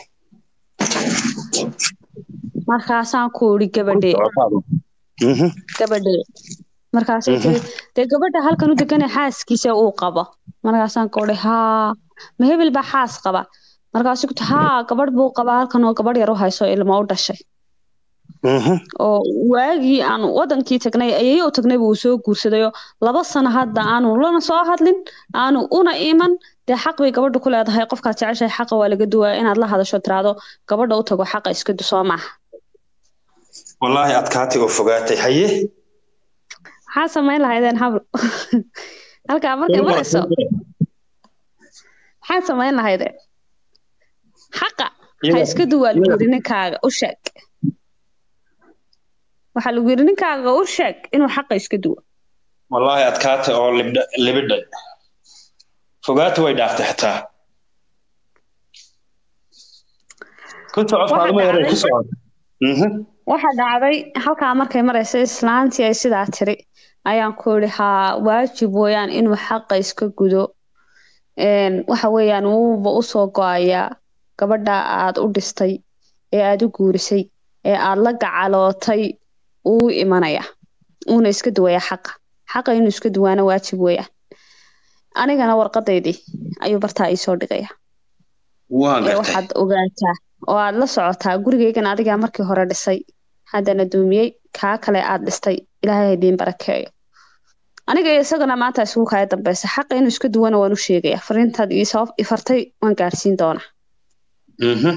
markaasaan ku uri gabadhe gabadhe markaasay tiri de gabadha halkan u degan xaaskiisa uu qabo markaasaan ku uri ha ma hebel ba xaas qaba markaasuu ku ha gabadh buu qaba halkan oo gabadh yar u hayso ilmo u dhashay oo waagii aan wadankii tagnay ayay u tagnay buu soo guursaday laba sano hadda aanu lana soo hadlin aanu una iman de xaq bay gabadhu ku leedahay qofka jeceshay xaq waa laga duwaa inaad la hadasho tiraado gabadha u tago xaq iska dusoo maaha والله أتكاتي وفقاتي حيه حاسة ما إلا هيدين حبل هلكا مركا مرسو حاسة ما إلا هيدين حقا هايسكدوا الويرين كاغا وشك waxa lagu yiri ninkaaga u sheeg inuu xaq iska duwo wallahi adkaatay oo libda libda fogaatu way dhaaftay xataa kunta codfaado ma yaray ku soo mhm waxa dhacday halka markay mareysay islaantii ay sidaa tiri ayaan ku yiri ha waajib weeyaan inuu xaq iska gudo een waxa weeyaan uu u soo go'aya gabadha aad u dhistay ee aad u guurisay ee aad la gacalootay uu imanaya uuna iska duwaya xaqa xaqa inuu iska duwaana waajib weeyaan anigana warqadeydii ayuu bartaa ii soo dhigaya waan gartay waxaad ogaataa oo aad la socotaa gurigeygan adiga markii hore dhisay haddana duumiyay kaa kale aad dhistay ilaahay diin barakeeyo aniga isagana maanta isugu kaya dambaysa xaqa inuu iska duwana waan u sheegaya fariintaad ii soo ifartay waan gaarsiin doonaa mhm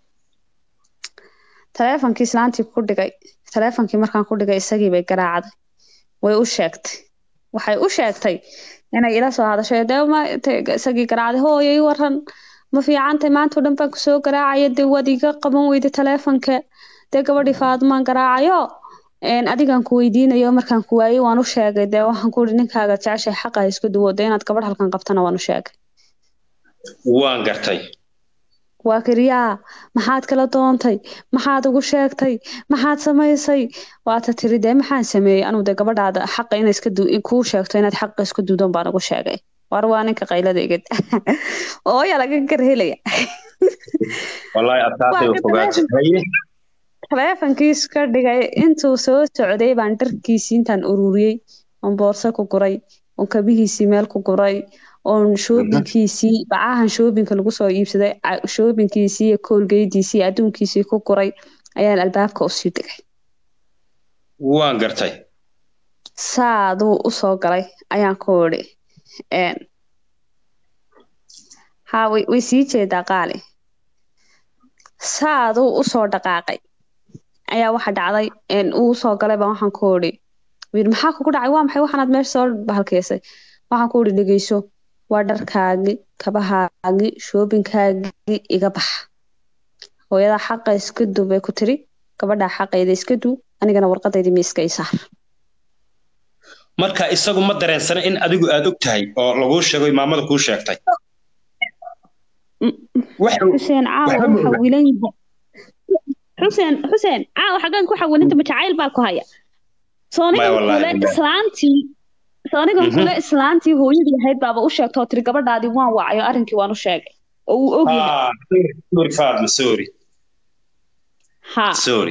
teleefankii islaantii ku dhigay teleefankii markaan ku dhigay isagii bay garaacday way u sheegtay waxay u sheegtay inay ila soo hadashay deema isagii garaacday hooyay waran ma fiicantay maanta dhan baan ku soo garaacay de wadiga qaban weyday teleefanka de gabadhi Faadmaan garaacayo een adigan ku weydiinayo markaan ku waayay waan u sheegay de waxaan ku ri ninkaaga jeceshay xaqa isku duwado inaad gabadh halkan qabtana waan u sheegay waan gartay waa kariyaa maxaad kala doontay maxaad ugu sheegtay maxaad samaysay waata tiri de maxaan sameeyay anu de gabadhaada xaq in iska duu in ku sheegto inaad xaq isku duudan baan ugu sheegay war waa ninka qaylada igad oo yaa laga garhelaya wallahi adkaatay fogaatay teleefankiis ka dhigay intuu soo socday baan dharkiisii intaan ururiyay on boorso ku guray on kabihiisii meel ku guray on shoobinkiisii bacahan shoobinka lagu soo iibsaday shoobinkiisii iyo koolgeydiisii adduunkiisii ku guray ayaan albaabka u sii dhigay waan gartay saaduu u soo galay ayaan ku iri een ha way way sii jeedaa qaali saaduu u soo dhaqaaqay ayaa waxa dhacday in uu soo galay baan waxaan ku iri wiil maxaa kugu dhacay waa maxay waxaad meesha soo bahalkeysay waxaan ku iri dhageyso waa dharkaagi kabahaagi shoobinkaagi iga bax hooyada xaqa iska dubay ku tiri gabadha xaqeeda iska duu anigana warqadeedii miiska i saar marka isagu ma dareensana in adigu aad og tahay oo lagu sheegay maamada kuu sheegtay xuseen caawa waxa wiilan xuseen xuseen caawa xagaan ku xawalinta majacayl baa ku haya sooniga kule islaantii sooniga kule islaantii hooyadii ahayd baaba u sheegtay oo tiri gabadhaadii waan wacayo arrinkii waan u sheegay oo uu og yahay sorry Faadma sorry ha sorry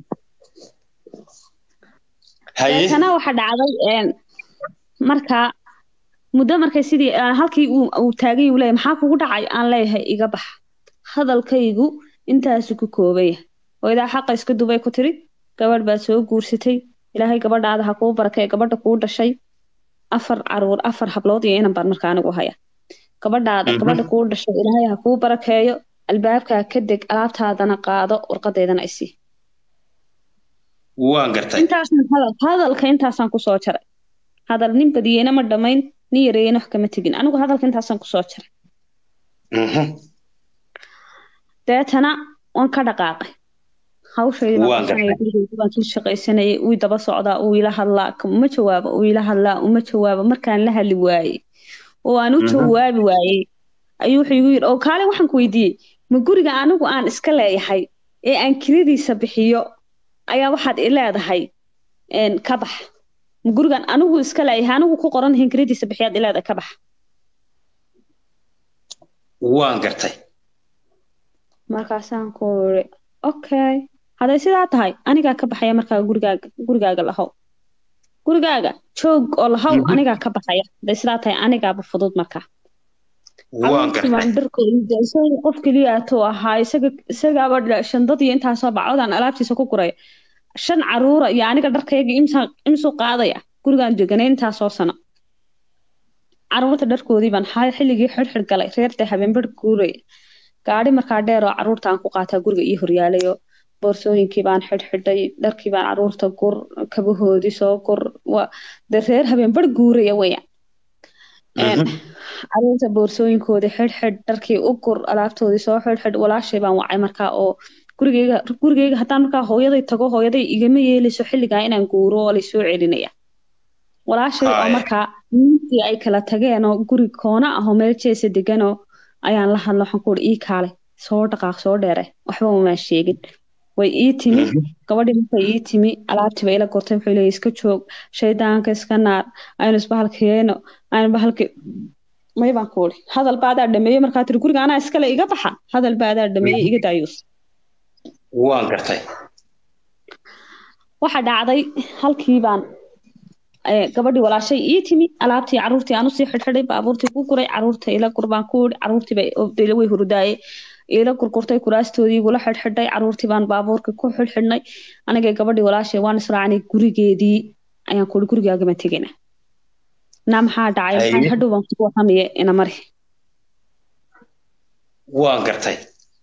haye kana waxa dhacday een marka muddo markay sidii halkii uu uu taagay uu leeyahay maxaa kugu dhacay aan leeyahay iga bax hadalkaygu intaas ku koobay hooyada xaqa iska dubay ku tiri gabadh baa soo guursatay ilaahay gabadhaada ha kuu barakay gabadha kuu dhashay afar caruur afar hablood iyo inan baan markaa anigu haya gabadhaada gabadha kuu dhashay ilaahay ha kuu barakeeyo albaabka ka deg alaabtaadana qaado warqadeedana isi waan gartay intaas hadalka intaasaan ku soo jaray hadal nin badiyena ma dhamayn nin yareeyna wax kama tegin anigu hadalka intaasaan ku soo jaray mhm deetana waan ka dhaqaaqay hawsheedii baan qabsanayay gurigeyga baan ka shaqaysanayay uu daba socdaa uu ila hadlaa uma jawaabo uu ila hadlaa uma jawaabo markaan la hadli waayey oo aan u jawaabi waayey ayuu wuxuu igu yiri oo kaale waxaan ku weydiiyey ma guriga anigu aan iska leeyahay ee aan kiradiisa bixiyo ayaa waxaad i leedahay een ka bax ma gurigan anigu iska leeyahay anigu ku qoran hin kiradiisa bixiyaad i leedahay ka bax waan gartay markaasaan ku iri okay haday sidaa tahay aniga ka baxaya markaa gurigaaga gurigaaga lahow gurigaaga joog oo lahow aniga ka baxaya haday sidaa tahay anigaaba fudud markaa waan gartay qof kaliya ato ahaa isaga isagaaba shandadii intaa soo bacodaan alaabtiisa ku guray shan caruura iyo aniga dharkayga imsa imsu qaadaya gurigaan deganay intaa soo sano caruurta dharkoodii baan xilligii xirxir galay reerta habeen bar guuray gaari markaa dheer oo caruurtaan ku qaataa guriga iyo horyaalayo boorsooyinkii baan xidhxidhay dharkii baan caruurta gur kabahoodii soo gur de reer habeen bar guuraya weeyaan caruurta boorsooyinkoodii xidhxidh dharkii u gur alaabtoodii soo xidhxidh walaashay baan wacay markaa oo gurigeyga gurigeyga haddaan markaa hooyaday tago hooyaday igama yeelayso xilligaa inaan guuro oo laysoo celinaya walaashay oo markaa ninkii ay kala tageen oo guri koona ah oo meel jeesa deganoo ayaan la hadlo waxaan ku uri ii kaale soo dhaqaaq soo dheere waxba uma sheegin way ii timi gabadhii markay ii timi alaabtii bay ila gortay wuxuu leeyahay iska joog shaydaanka iska naar aynu isbahalkeeno aynu bahalke may baan ku uri hadal baadaa dhameeyey markaa tiri guriga anaa iskale iga baxa hadal baadaa dhameeyey iga daayuus waan gartay waxa dhacday halkii baan gabadhii walaashay ii timi alaabtii caruurtii aan usii xidhxidhay baabuurtii ku guray caruurta ila gurbaan ku uri caruurtii bay obdayla way hurdaayey ila gurgurtay kuraastoodii igula xidhxidhay caruurtii baan baabuurka ku xidhxidhnay aniga gabadhii walaashay waan israacnay gurigeedii ayaan ku uri gurigaagama tegayna naa maxaa dhacay maxaa hadhow baan ku warramaye ina mari waan gartay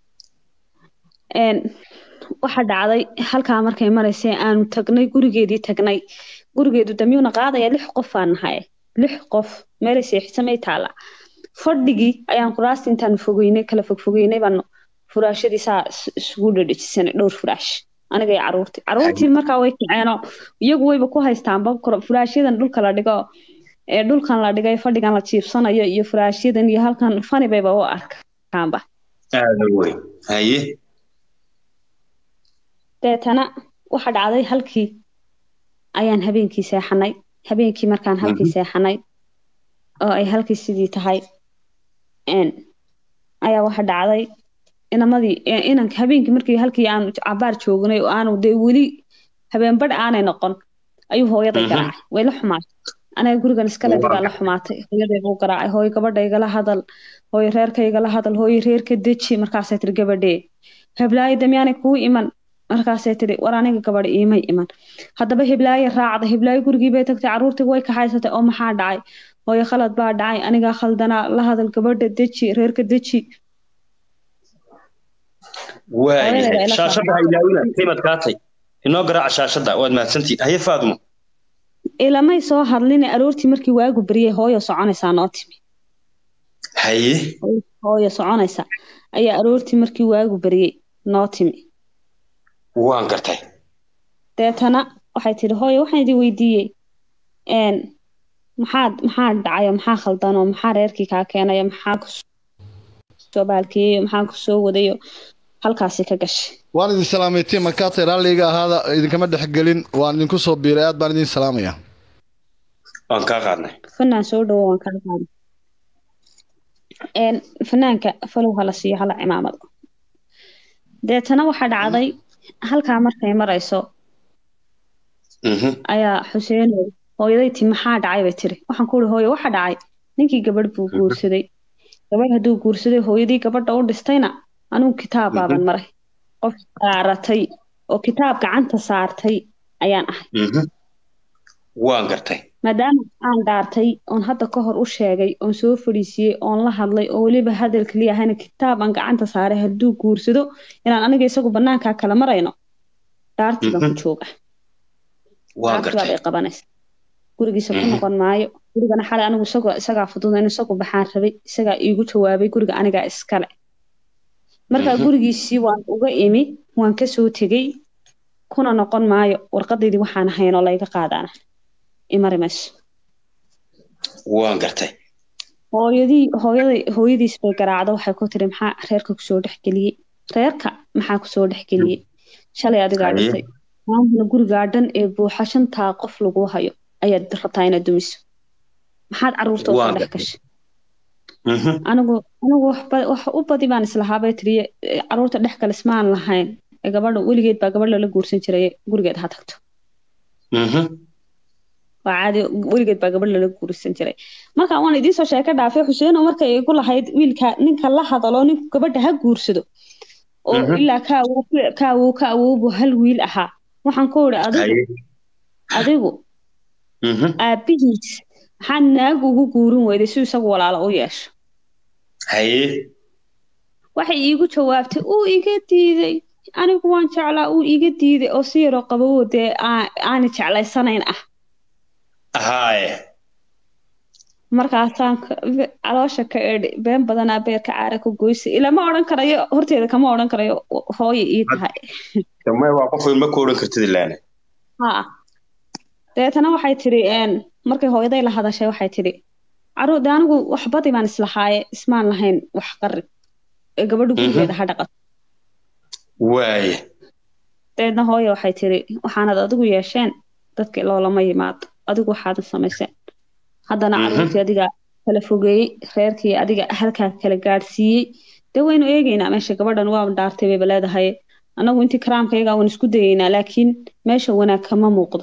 waxa dhacday halkaa markay maraysay aanu tagnay gurigeedii tagnay gurigeedu damyuuna qaadaya lix qof aan nahay lix qof meel seexsamay taala fadhigii ayaan kuraasti intaan fogeynay kala fogfogeynay baan furaashadii saa isugu dhadhajisanay dhowr furaash aniga iyo caruurtii caruurtii markaa way kaceen iyagu wayba ku haystaanba furaashyadan dhulka la dhigo ee dhulkan la dhigay fadhigan la jiibsanayo iyo furaashyadan iyo halkan fani bayba u arkaanba aad way haye deetana waxa dhacday halkii ayaan habeenkii seexanay habeenkii markaan halkii seexanay oo ay halkii sidii tahay een ayaa waxa dhacday inamadii inanka habeenkii markii halkii aan cabaar joognay oo aanu de weli habeen badh aanay noqon ayuu hooyaday garaacay way la xumaatay aniga gurigan iskale baa la xumaatay hooyaday buu garaacay hooyo gabadhayga la hadal hooyo reerkayga la hadal hooyo reerka deji markaasay tiri gabadhee hablaay damyaanay kuu iman markaasay tiri war aniga gabadh iimay iman haddaba hiblaayo raacda hiblaayo gurigii bay tagtay caruurtii way kaxaysatay oo maxaa dhacay hooyo khalad baa dhacay anigaa khaldanaa la hadal gabadha deji reerka deji waayahay shaashadda ha ilaawina qiimad kaatay inoo garaaca shaashadda waad mahadsantihiin haye faadmo ilamay soo hadline aroortii markii waagu baryay hooyo soconaysaa noo timi haye hooyo soconaysa ayaa aroortii markii waagu baryay noo timi waan gartay deetana waxay tiri hooyo waxaan idin weydiiyey een maxaad maxaa dhacayo maxaa khaldanoo maxaa reerkii kaa keenayo maxaa kusoo baalkeeyo maxaa kusoo wadayo halkaasi ka gashay waan idin salaamay tiim makaatay raalliga ahaada idinkama dhexgelin waan idinku soo biiray aad baan idin salaamaya waan kaa qaadnay fanaan soo dhawo waan kaa qaadnay een fanaanka falow hala siiyo hala cimaamado deetana waxaa dhacday halkaa markay marayso ayaa xuseen hooyaday ti maxaa dhacay bay tiri waxaan ku uri hooyo waxa dhacay ninkii gabadh buu guursaday gabadh hadduu guursaday hooyadii gabadha u dhistayna anugu kitaab baaban maray qof saaratay oo kitaab gacanta saartay ayaan ahay waan gartay maadaama aan dhaartay oon hadda ka hor u sheegay oon soo fadhiisiyey oon la hadlay oo weliba hadal kaliya ahayna kitaab aan gacanta saaray hadduu guursado inaan aniga isagu banaankaa kala marayno dhaartii baan ku jooga dhaartii bay qabanaysa gurigiisa ku noqon maayo gurigana xalay anigu isagoo isagaa fududa in isagu baxaan rabay isagaa iigu jawaabay guriga anigaa iskale markaa gurigiisii waan uga imi waan ka soo tegay kuna noqon maayo warqadeydii waxaan ahayn oo layga qaadana imarimash waan gartay hooyadii hooyaday hooyadiis bay garaacdo waxay ku tiri maxaa reerka ku soo dhaxgeliyay reerka maxaa ku soo dhaxgeliyay shalay adiga dhintay maanta guriga dhan ee buuxa shanta qof lagu hayo ayaad rabtaa inaad dumiso maxaad caruurta u dhex gashay anigu anigu wax u badi baan islahaabay tiri caruurta dhex kale ismaan lahayn ee gabadha weligeed baa gabadha la guursan jiray gurigeed ha tagto waa caadi weligeed baa gabadha la guursan jiray marka waan idin soo sheeka dhaafay Xuseen oo markay igu lahayd wiilka ninka la hadalo nin gabadha ha guursado oo ilaa ka ka ka uu hal wiil ahaa waxaan ku iri adigu adigu aabihiis waxaan naag ugu guurin weyday si isagu walaalo u yeesho haye waxay iigu jawaabtay uu iga diiday anigu waan jeclaa uu iga diiday oo si yaro qabowde aan jeclaysanayn ah haye markaasaan caloosha ka eedhi been badanaa beerka caara ku goysay ilaa ma odhan karayo horteeda kama odhan karayo hooyo ii tahay damay waa qof ma ku odhan kartid ilaane ha deetana waxay tiri een markay hooyaday la hadashay waxay tiri caruurda anigu wax badi baan islahaaye ismaan lahayn wax qarib ee gabadhu gurigeeda ha dhaqato waaye deedna hooyo waxay tiri waxaanad adigu yeesheen dadka loolama yimaado adigu waxaad samayseen haddana caruurtii adiga kala fogeeyey reerkii adiga halkaa kala gaadhsiiyey dee waynu eegaynaa meesha gabadhan waa dhaartay bay leedahay anagu intii karaamkayga waan isku dayaynaa laakiin meesha wanaag kama muuqdo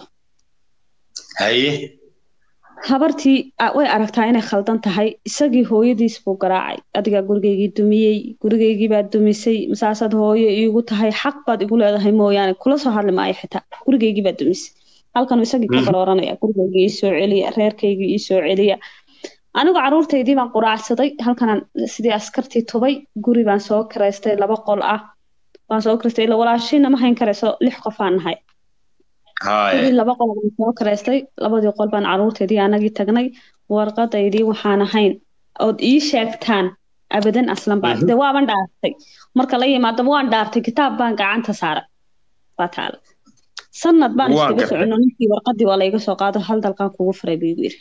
haye habartii way aragtaa inay khaldan tahay isagii hooyadiis buu garaacay adiga gurigeygii dumiyey gurigeygii baad dumisay masaasad hooyo iigu tahay xaq baad igu leedahay mooyaane kula soo hadli maayo xitaa gurigeygii baad dumisay halkan isagii ka barooranaya gurigeygii ii soo celiya reerkaygii ii soo celiya anigu caruurtaydii baan quraacsaday halkan sidii askartii tubay guri baan soo kiraystay laba qol ah baan soo kiraystay ila walaashayna ma hayn karayso lix qof aan nahay haye laba qol baan soo kiraystay labadii qol baan caruurtaydii anagii tagnay warqadaydii waxaan ahayn ood ii sheegtaan abadan aslan baa de waaban dhaartay marka la yimaado waan dhaartay kitaab baan gacanta saaray waa taala sanad baan iskaga socono ninkii warqadii waa layga soo qaado hal dalqaan kugu furay buu yiri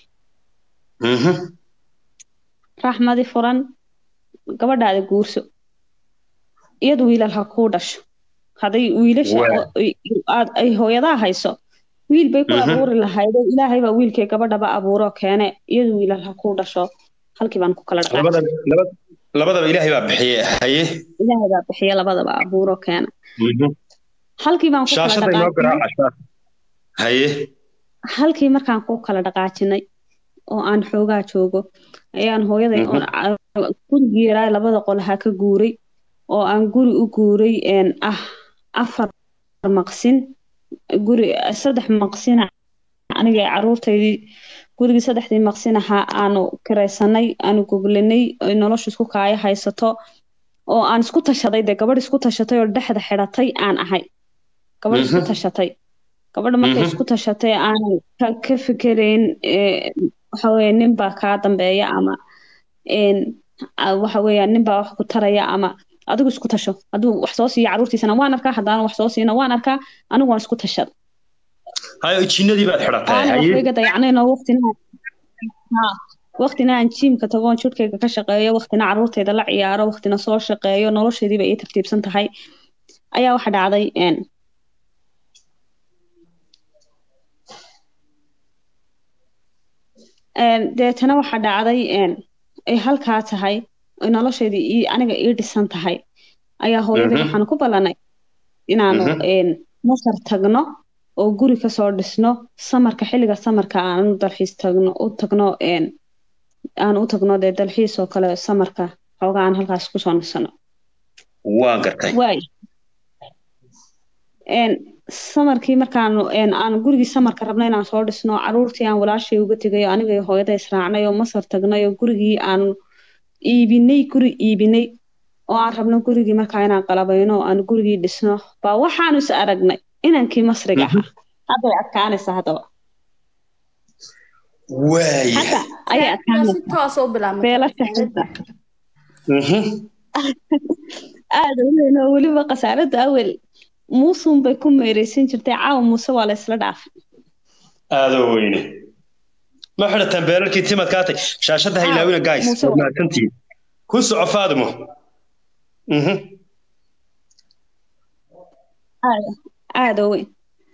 raxmadi furan gabadhaada guurso iyadu wiilal ha kuu dhasho haday wiilasha aad ay hooyadaa hayso wiil bay ku abuuri lahayd ilaahay baa wiilkay gabadhaba abuuro keene iyadu wiilal ha kuu dhasho halkii baan ku kala dhaqaaqay labadaba ilaahay baa bixiyay haye ilaahay baa bixiyay labadaba abuuro keene halkii baan ku kala dhaqaaqay haye halkii markaan ku kala dhaqaajinay oo aan xoogaa joogo ayaan hooyaday gurigii yaraa labada qol ha ka guuray oo aan guri u guuray een ah afar maqsin guri saddex maqsin aniga caruurtaydii gurigii saddexdii maqsin ahaa aanu kiraysanay aanu goglanay noloshu isku kaaya haysato oo aan isku tashaday de gabadh isku tashatay oo dhexda xidhatay aan ahay gabadh isku tashatay gabadha markay isku tashatay aan ka fikirayn waxa weeye nin baa kaa dambeeya ama een waxa weeye nin baa wax ku taraya ama adigu isku tasho aduu wax soo siiyo caruurtiisana waan arkaa haddana wax soo siina waan arkaa anigu waan isku tashad hayo jinnadii baad xidhatay haye waxay dayacnayno waqtina ha waqtina aan jiimka tago oo jidhkayga ka shaqeeyo waqtina caruurtayda la ciyaaro waqtina soo shaqeeyo nolosheedii bay ii tartiibsan tahay ayaa waxa dhacday een een deetana waxa dhacday een ay halkaa tahay oo nolosheedii aniga ii dhisan tahay ayaa hooyaday waxaan ku ballanay inaanu een masar tagno oo guri ka soo dhisno samarka xilliga samarka aan dalxiis tagno u tagno een aan u tagno de dalxiis oo kale samarka xoogaa aan halkaas ku soo nasano waa gartay waay een samarkii markaan een aan gurigii samarka rabnay inaan soo dhisno caruurtii aan walaashay uga tegayo aniga iyo hooyaday israacnay oo masar tagnay oo gurigii aan iibinay guri iibinay oo aan rabno gurigii markaa inaan qalabayno oo aan gurigii dhisno baa waxaanu is aragnay inankii masriga ahaa hadda way adkaanaysaa haddaba waay ayay adkaanaysaa beelasha xidda aada weyn oo weliba khasaaradda awel muusun bay ku meereysan jirtay caawa muuse waa la isla dhaafay aada weyne ma xidhataan beerarkii timad kaatay shaashadda ha ilaawina guys waa mahadsantihiin ku soco faadimo aada weyn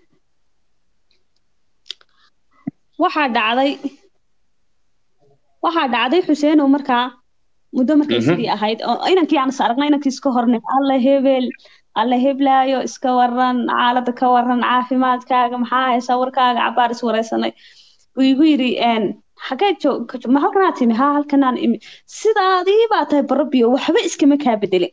waxaa dhacday waxaa dhacday xuseenow markaa muddo markay sidii ahayd oo inankii aan is aragnay inankii iska hornay alla hebel alla heblaayo iska waran xaaladda ka waran caafimaadkaaga maxaa haysaa warkaaga cabaar is wareysanay buu igu yidhi xagee joog ma halkanaa timi haa halkanaan imi sidaadii baa tahay barabiyo waxba iskama kaa bedelin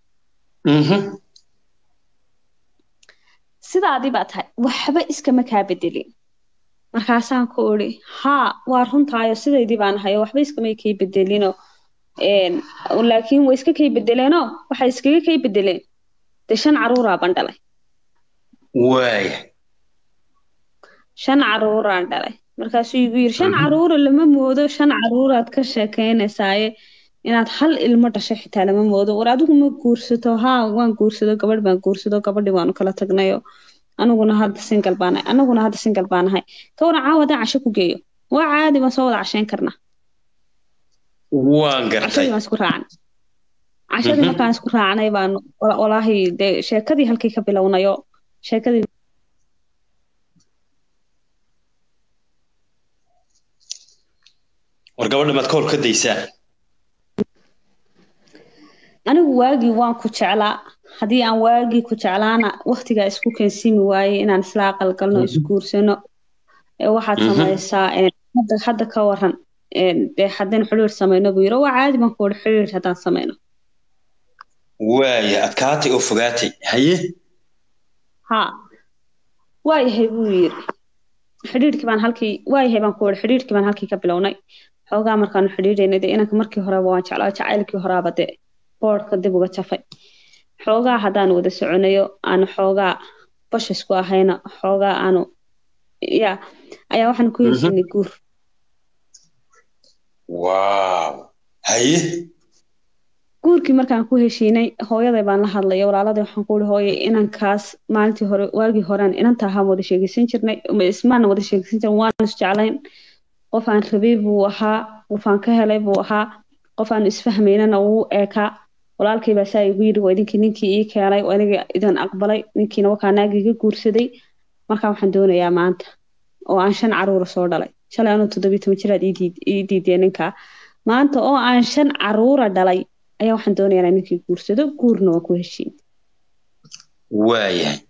sidaadii baa tahay waxba iskama kaa bedelin markaasaan ku iri haa waa runtaayo sidaydii baan hayo waxba iskama kay bedelino laakiin way iska kay bedeleenoo waxay iskaga kay bedeleen dee shan caruuraa baan dhalay waaya shan caruuraan dhalay markaasuu igu yiri shan caruura lama moodo shan caruuraad ka sheekeynaysaaye inaad hal ilmo dhashay xitaa lama moodo war adigu ma guursato haa waan guursado gabadh baan guursado gabadhii waanu kala tagnayo aniguna hadda single baan ahay anaguna hadda single baan ahay ka waran caawa haddaan casho ku geeyo waa caadi baan soo wada casheyn karnaa waan gartay cashadii baan isku raacnay cashadii markaan isku raacnay baan walaahi dee sheekadii halkii ka bilownayo sheekadii war gabadha maad ka hor ka daysaa anigu waagii waan ku jeclaa haddii aan waagii ku jeclaana waqtigaa isku keensiimi waayey inaan isla aqal galno isguursano waxaad samaysaa hadda hadda ka waran dee haddaynu xiriir samayno buu yiri waa caadi baan ku wada xiriir haddaan samayno waaya adkaatay oo fogaatay haye ha waayahay buu yiri xiriirkii baan halkii waayahay baan ku wada xiriirkii baan halkii ka bilownay xoogaa markaanu xiriireynay dee inanka markii horeba waan jeclaa jacaylkii horaaba dee boodhka dib uga jafay xoogaa haddaan wada soconayo aanu xoogaa bash isku ahayna xoogaa aanu ya ayaa waxaan ku heshinay guur waaw haye guurkii markaan ku heshiinay hooyaday baan la hadlaya walaaladii waxaan ku uri hooye inankaas maalintii hore waagii horean inanta ahaan wada sheegaysan jirnay ismaana wada sheegaysan jirnay waan is jeclayn qof aan rabay buu ahaa qof aan ka helay buu ahaa qof aan isfahmaynana wuu eekaa walaalkay baa saa igu yidhi waa idinkii ninkii ii keenay waa iniga idin aqbalay ninkiina wakaa naagiga guursaday markaa waxaan doonayaa maanta oo aan shan caruura soo dhalay shalay anuu toddobiyo toban jiraad ii diidee ninkaa maanta oo aan shan caruura dhalay ayaa waxaan doonayaa inaan ninkii guursado guurna waa ku heshiin waayahay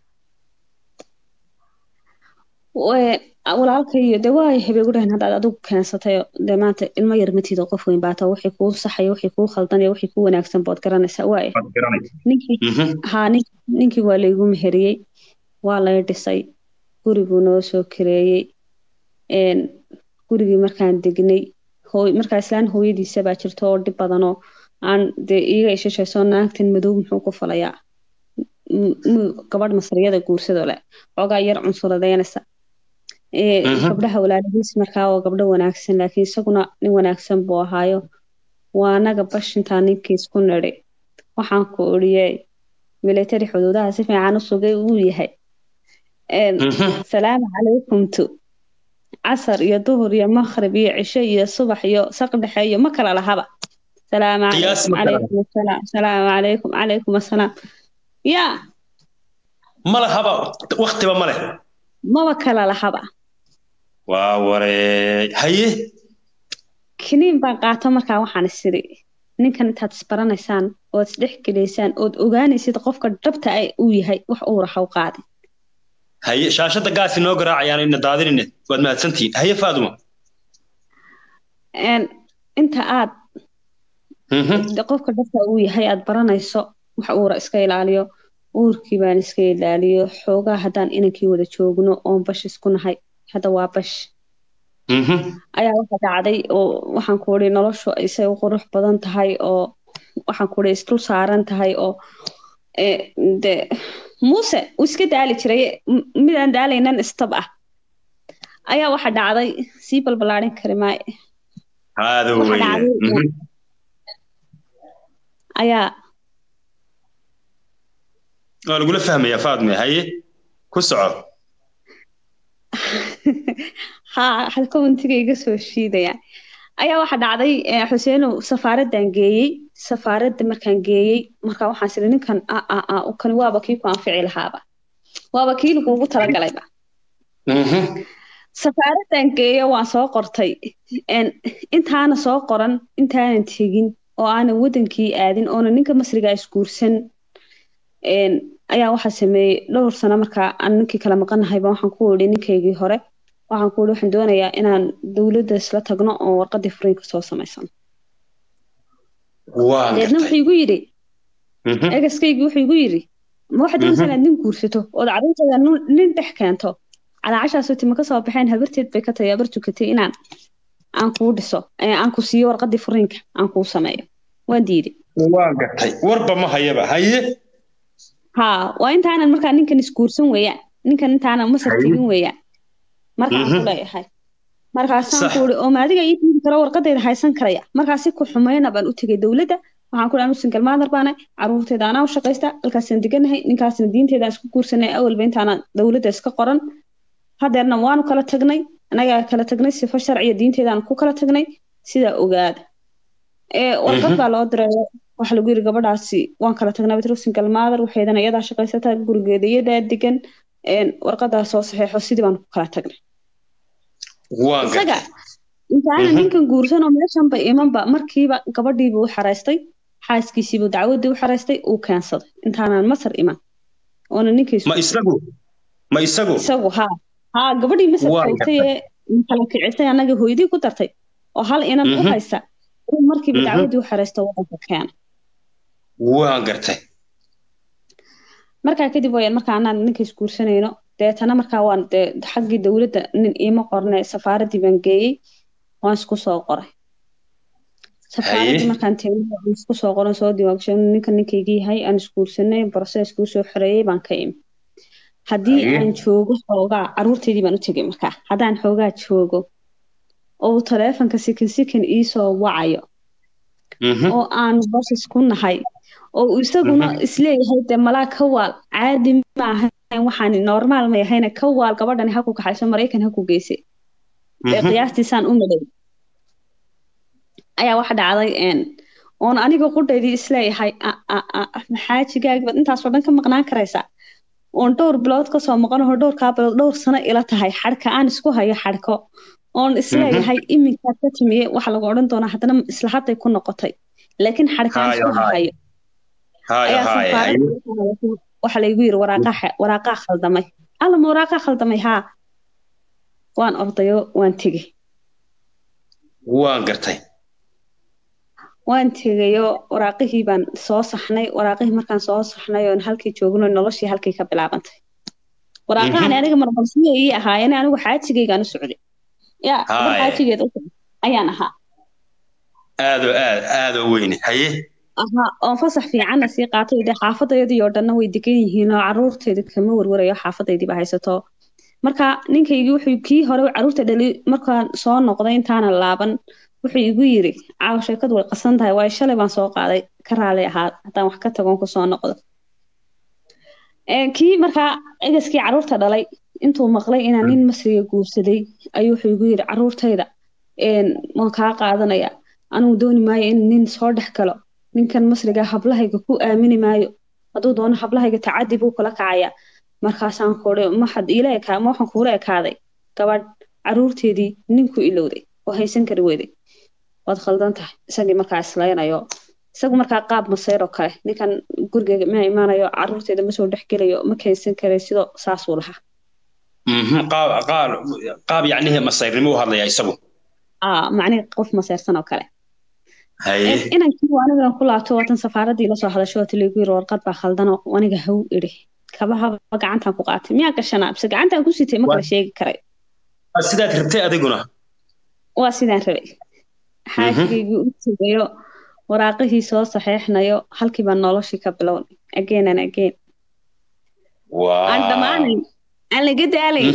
walaalkay iyo dee waayahay bay ugu dhahayn haddaad adigu keensatay dee maanta ilmo yar matiida qof weyn baata wixii kuu saxayo wixii kuu khaldanaya wixii kuu wanaagsan bood garanaysaa waaya ninkii haa ninkii waa laygu meheriyey waa lay dhisay guriguu noo soo kareeyey gurigii markaan degnay markaa islaan hooyadiisa baa jirto oo dhib badanoo aan dee iiga ishashayso naagtan madow muxuu ku falayaa gabadh masriyada guursadoo leh xoogaa yar cunsuradeynaysa gabdhaha walaaladiis markaa oo gabdho wanaagsan laakiin isaguna nin wanaagsan buu ahaayo waa anaga bashintaa ninkii isku nidhi waxaan ku oriyey military xuduudaha si fiican u sugay uu yahay salaamu calaykumtu casar iyo duhur iyo maqrib iyo cisho iyo subax iyo saq dhexe iyo ma kala lahaba salaamu calaykum asalaam salaamu calaykum calaykum assalaam yaa ma lahaba waqtiba ma leh maba kala lahaba waa waree haye kiniin baan qaato markaa waxaan isiri ninkan intaad isbaranaysaan ood isdhex gelaysaan ood ogaanaysid qofka dhabta ah uu yahay wax uu raxaw qaadi haye shaashada gaasi noo garaacayaan ina daadinine waad mahadsantihiin haye faaduma inta aad qofka dhabta uu yahay aad baranayso wax uura iska ilaaliyo uurkii baan iska ilaaliyo xoogaa haddaan inankii wada joogno oon bash isku nahay hadda waa bash ayaa waxa dhacday oo waxaan ku uri noloshu isay u qurux badan tahay oo waxaan ku uri isdul saaran tahay oo de muuse uu iska daali jiray mid aan daalaynan istab ah ayaa waxa dhacday sii balbalaarin kari maaye ayaa waa lagula fahmaya Faadme haye ku soco ha halka wantiga iga soo shiidaya ayaa waxa dhacday Xuseeno safaaradan geeyay safaaradda markaan geeyay marka waxaan sii ninkan a a a oo kan waaba kii ku anfici lahaaba waaba kii lagu tala galayba mhm safaaradan geeyay waan soo qortay in intaana soo qoran intaan tegin oo aan wadankii aadin oo ninka Masriga iskuursan een ayaa waxa sameeyay dhowr sano marka aan ninkii kala maqanahay baan waxaan ku wada ninkaygii hore waxaan ku waxaan doonayaa inaan dawladda isla tagno oo warqadii furiinka soo samaysan waa deedna wuxuu igu yiri egaskaygu wuxuu igu yiri ma waxa doonaysaa inaad nin guursato oo carruurtada nin dhex keento على عشرة ستي مكسر بحين هبرتيت بكتة يا برتو كتي إنان أنكو دسو أنكو سيور قدي فرينك أنكو سماية وديري واقعي وربا ما هي بقى هي ها وأنت أنا مركا نينكا نسكورسون ويا نينكا أنت أنا مسكتين ويا مركا أقول يا هاي مركا سانكو أو ما أدري أي ترى ورقة إذا هاي سانكريا مركا سيكو حماينا بان أتجي دولة waxaan ku dhaanu single mother baana caruurteeda ana u shaqeysta halkaas diganahay ninkaas diinteeda isku kuursanay awal beentaana dawladda iska qoran hadeerna waanu kala tagnay anaga kala tagnay sifo sharciyo diinteedaan ku kala tagnay sida ogaad ee warqad baa loo diray wax lagu yiri gabadhaasi waan kala tagnay betro single mother waxeedana iyada shaqeysata gurigeeda iyada degan een warqadaas soo saxeexo sidii baan ku kala tagnay waaga intaana ninkan guursan oo meeshan ba imanba markiiba gabadhiiba u xareystay xaaskiisiiba dacwadii u xareystay uu keensaday intaana Masar iman oo ninkiisu ma isagu ma isagu isagu ha ha gabadhii Masar joogtay kala kicitay anaga hooyadii ku dartay oo hal inan u haysta markiiba dacwadii u xareystay wadanka keen waa gartay markaa kadib way markaa aan ninkiis guursanayno deetana markaa waan xaqii dawladda nin iima qornay safaaradii baan geeyay waan isku soo qoray safaaradii markaan tegnay isku soo qoran soo diiwaangashay ninka ninkaygii yahay aan iskuursanay process ku soo xareeyay baan ka imi haddii aan joogo xoogaa caruurteedii baan u tegay markaa haddaan xoogaa joogo oo taleefanka sikin sikin ii soo wacayo oo aan process ku nahay oo isaguna isleeyahay de malaa ka waal caadi ma ahayn waxaan normal ma yahay ka waal gabadhan ha ku kaxayso Mareykan ha ku geysay ee qiyaastiisaan u malay ayaa wax dhacday een oon aniga qudheedii isleeyahay maxaajigaagba intaas oo dhan ka maqnaan karaysa oon dhowr bilood ka soo maqan oo dhowr ka bilood dhowr sano ila tahay xarka aan isku hayo xarko oon isleeyahay iminka ka timiyay wax lagu oran doona hadana isla haday ku noqotay laakiin xarka aan isku hayo هاي هاي waxa la igu yiri waraqaha waraqa khaldamay alla ma waraqa khaldamay ha waan ordayo waan tigi waan gartay waan tigayo waraqihii baan soo saxnay waraqihii markaan soo saxnay oo halkii joogno noloshii halkii ka bilaabantay waraqahan aniga marmarsiyo ii ahaayeen anigu xaajigayga u socday ya xaajigeed ayaan ahaa aad aad aad weyn haye aha oo fasax fiican si qaatay ida xaafadayadii oo dhan way degan yihiin oo caruurteeda kama warwarayo xaafadaydii ba haysato marka ninkaygii wuxuu kii hore caruurta dhalay markaan soo noqday intaana laaban wuxuu igu yiri caaw sheekadu way qasan tahay way shalay baan soo qaaday ka raali ahaa hadaan wax ka tagoon ku soo noqdo ee kii marka egaskii caruurta dhalay intuu maqlay inaan nin Masriga guursaday ayuu wuxuu igu yiri caruurtayda een waan ka qaadanaya anu dooni maayo in nin soo dhex galo ninkan Masriga hablahayga ku aamini maayo haduu doono hablahayga tacadib uu kala kacaya markaas aan koodhay ma had ilaahay ka ma waxaan ku reekaaday gabadh caruurteedii ninku ilowday oo haysan kari weeday wad khaldan tahay isagii markaa isleenayo isagu markaa qaab masayro kale ninkan guriga ma imaanayo caruurteeda ma soo dhex galayo ma keensan kare sidoo saas uu lahaa mhm qaab qaab qaab yacni masayrnimo u hadlaya isagu ah macni qof masayrsan oo kale haye inaan kii aniga ku laabto watan safaaradii la soo hadasho teleegiir warqad baa khaldan oo aniga haw iri kabaha gacantan ku qaatay miyaa gashanaa bise gacantan ku sitay ma kala sheegi karay sidaad rabtay adiguna waa sidaan rabay xaajigeygii u tagayo waraaqihii soo saxeexnayo halkii baan noloshii ka bilownay again and again waa aan dhamaanay aan laga daalay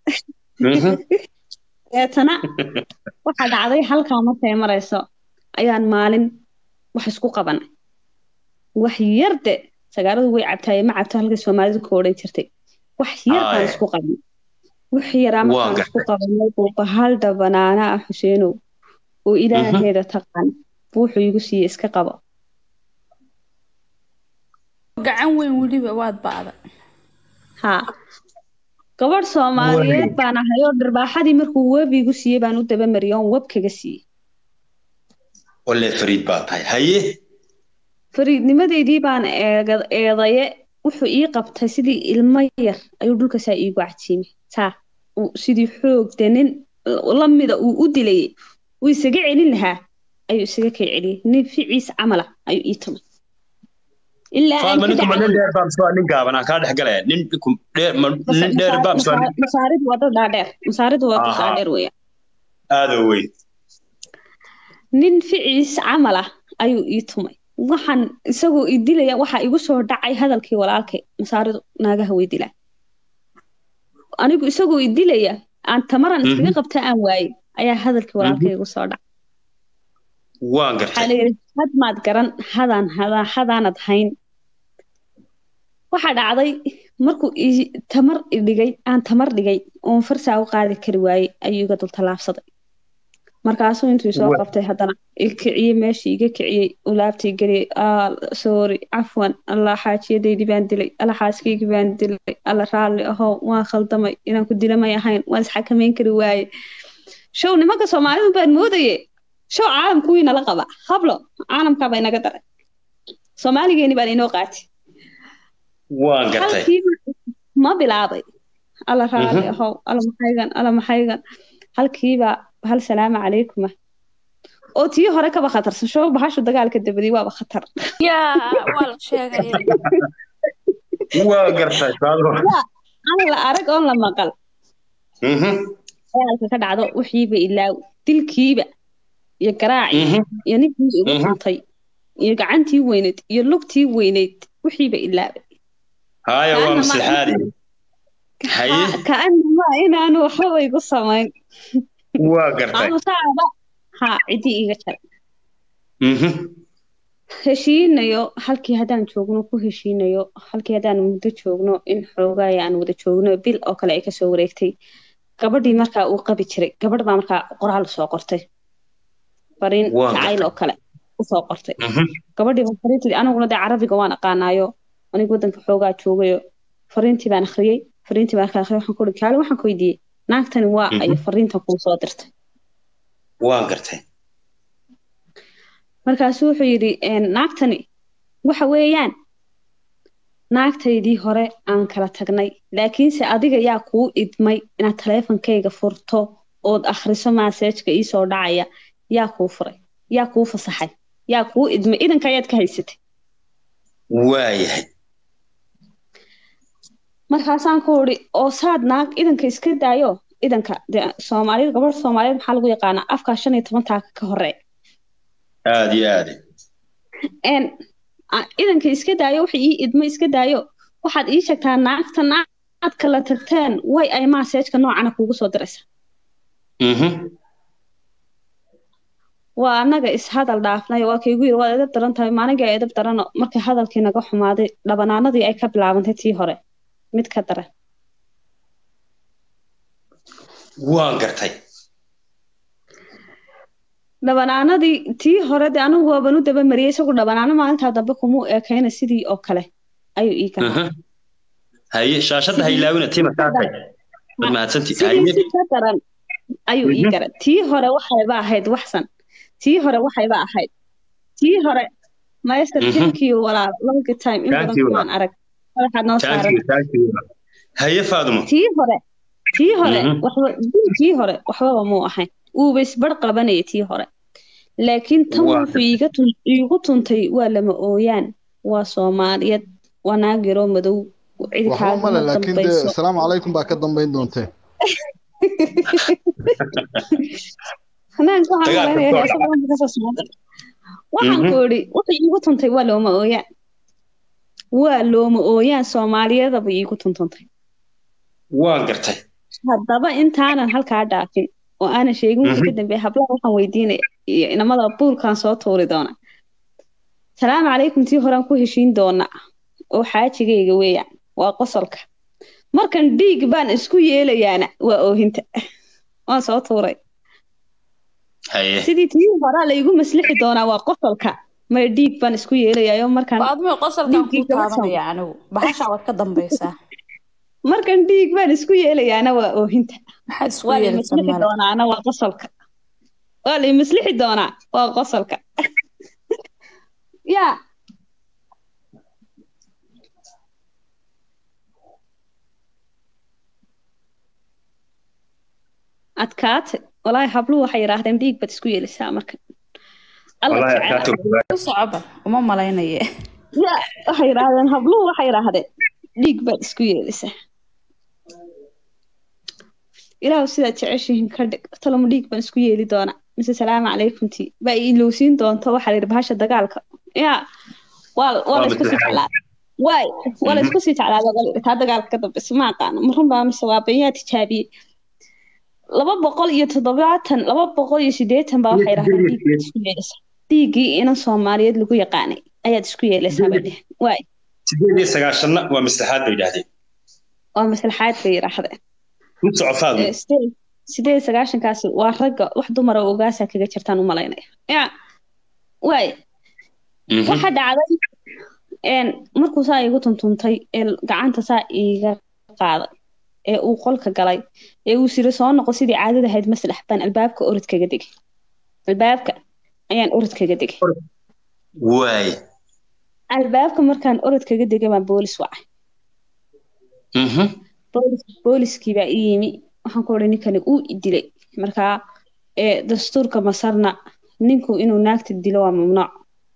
deetana waxaa dhacday halkaa markay marayso ayaan maalin wax isku qabanay wax yarde سجارة وي عبتها ما عبتها هلك السومالي كورين ترتي وحير كان سكو قبل وحير ما كان سكو قبل وبهال دبنانا حسينو وإلى هذا تقن بوحو يقصي إسك قبل gacan weyn waliba waad baada ha gabar Soomaaliyeed baan ahay oo darbaaxadii markuu webigu siiyay baan u daba mariyoon web kaga siiyay wala fariid baa tahay haye fariidnimadeedii baan eedaye wuxuu ii qabtay sidii ilmo yar ayuu dhulka saa iigu cajimay saa sidii xoog denin lamida uu u dilay uu isaga celin lahaa ayuu isaga ka celiyay nin ficiis camala ayuu ii tumay إلا أن كده من دير بام سؤال نجاب أنا كارد حقله ننكم دير من دير بام سؤال مسارد وضع دير مسارد وضع دير ويا هذا وين نين في عيس عمله أيو يتومي وحن سووا يدلي وح يقصوا دعي هذا الكي ولا الكي مسارد ناجه ويدله أنا يقول سووا يدلي أن تمرة نسبة قبتها أنواي أي هذا الكي ولا الكي يقصوا دع واقع على هاد ما تقرن هذا هذا هذا ندحين واحد عضي مركو تمر دقي أن تمر دقي ونفرس أو قاعد كرواي أيوة قتل ثلاث صدق مركاسو أنتو يسوق قبتي هذانا الكعية ماشي كعية ولابتي قري آه سوري عفوا الله حاجي دي دي باندلي الله حاسكي باندلي الله رالي أهو ما خلطمي إنا كنت لما يحين وانس حكمين كرواي شو نمك سومالي بان مودي شو عالم كوينا لقبا خبلو عالم كابينا قدر سومالي جيني بان إنو قاتي واقعتي ما بلعبي الله رالي أهو الله محيغان الله محيغان هل كيبا هل سلام عليكم أو تي هرك بخطر شو بحشو دقال كدبدي وابا خطر يا والله شيء واقعتي أنا لا أرك أون لما قال اها يا كذا عدو وحيبة إلا تلكيبة يا كراعي يعني يقطعي يقعنتي وينت يلقتي وينت وحيبة إلا هاي هو مسلحالي هاي كأنما إن أنا وحوي قصة واقرتي أنا صعبة ها عدي إيجا شر اها هشينيو halkii hadaan joogno ku heshiinayo halkii hadaan muddo joogno in xoogaa aan wada joogno bil oo kale ay ka soo wareegtay gabadhii markaa uu qabi jiray gabadh baa markaa qoraal soo qortay fariin jacayl oo kale u soo qortay gabadhii baa fariintii anaguna de carabiga waan aqaanayo anigu wadanka xoogaa joogayo fariintii baan akhriyay fariintii baan akhriyay waxaan ku dhigay waxaan ku weydiiyay naagtani waa ay fariinta ku soo dirtay waan gartay markaas wuxuu yiri een naagtani waxa weeyaan naagtaydii hore aan kala tagnay laakiin se adiga yaa ku idmay inaad taleefankayga furto oo akhriso message-ka ii soo dhacaya yaa ku furay yaa ku fasaxay yaa ku idmay idanka ayaad ka haysatay waayahay markaasaan ku uri oo saad naag idanka iska daayo idanka Soomaaliyeed gabadh Soomaaliyeed maxaa lagu yaqaanaa afka shan iyo toban taaka ka hore aad iyo aad een idanka iska daayo wixii ii idma iska daayo waxaad ii sheegtaa naagta naad kala tagteen way ay message-ka noocana kugu soo diraysaa mhm waa anaga is hadal dhaafnay waa kaygu yiri waa edab daran tahay maaniga edab darano markii hadalkii naga xumaaday dhabanaanadii ay ka bilaabantay tii hore mid ka daran waan gartay dhabanaanadii tii hore de anigu waabanu daba mariyay isagu dhabanaano maalintaa dambe kumuu eekayna sidii oo kale ayuu ii garaa haye shaashadda haylaawina tiima kaatay mahadsanti haye ka daran ayuu ii garaa tii hore waxayba ahayd waxsan tii hore waxayba ahayd tii hore master tinkii walaal long time in badan kumaan arag waxaad noo saaran haye faadumo tii hore tii hore waxba tii hore waxba muu ahayn uu bas bar qabanay tii hore laakiin tan wuxuu iiga tun iigu tuntay waa lama ooyaan waa Soomaaliyeed waa naagiro madow cidi ka dambayso laakiin assalaamu alaykum baa ka dambayn doontay hanaan ku hadlaynaa waxaan ku iri wuxuu iigu tuntay waa lama ooyaan waa lama ooyaan Soomaaliyeed baa iigu tuntay waan gartay haddaba intaanan halkaa dhaafin oo aan sheegin wixii ka dambeeyay hablaha waxaan weydiinay inamada buulkan soo tuuri doona salaam alaykum tii horaan ku heshiin doona oo xaajigayga weeyaan waa qosolka markan dhiig baan isku yeelayaana waa oohinta waan soo tuuray haye sidii tii hore la igu maslixi doonaa waa qosolka ma dhiig baan isku yeelayayo markan baadmo qosolkan ku taabanaya anigu bahasha wad ka dambaysaa markan dhiig baan isku yeelayaana waa oohinta maxaa isku waa la yeelaysaa maslixi doonaana waa qosolka waa la maslixi doonaa waa qosolka yaa adkaate walaahi habluhu waxay yiraahdeen dhiig baad isku yeelaysaa marka alla والله jecel كاتب socba uma malaynaye ya waxay yiraahdeen habluhu waxay yiraahdeen dhiig baad isku yeelaysaa ilaahu sidaad jeceshihiin ka dhig talamo dhiig baan isku yeeli doonaa mise salaamu calaykum tii baa iloosiin doonto waxaa la yidhi bahasha dagaalka ya waa waa la isku sii jeclaaday waay waa la isku sii jeclaaday waa la yidhi taa dagaalka ka dambeysa ma aqaano ma run baa mise waa bayaa tijaabiyey laba boqol iyo toddobaatan laba boqol iyo siddeetan baa waxay yidhahdeen dhiig baad isku yeelaysaa dhiiggii inan soomaaliyeed lagu yaqaanay ayaad isku yeelaysaa bay dheheen waay sideed sagaashanna waa maslaxaad bay yidhaahdeen waa maslaxaad bay yidhaahdeen mid socofaadu Eh, sideed sideed iyo sagaashankaasi waa ragga wax dumara oo ogaasaa kaga jirtaan u malaynaya ya waay waxa dhacday een markuu saa igu tuntuntay ee gacanta saa iiga qaaday ee uu qolka galay ee uu siro soo noqo sidii caadada ahayd maslax baan albaabka orod kaga digay albaabka ayaan orod kaga digay waay albaabka markaan orod kaga digay baan boolis wacay mhm boolis booliskii baa ii yimi waxaan ku odhay ninkani uu i dilay markaa ee dastuurka masarna ninku inuu naagta dilo waa mamnuuc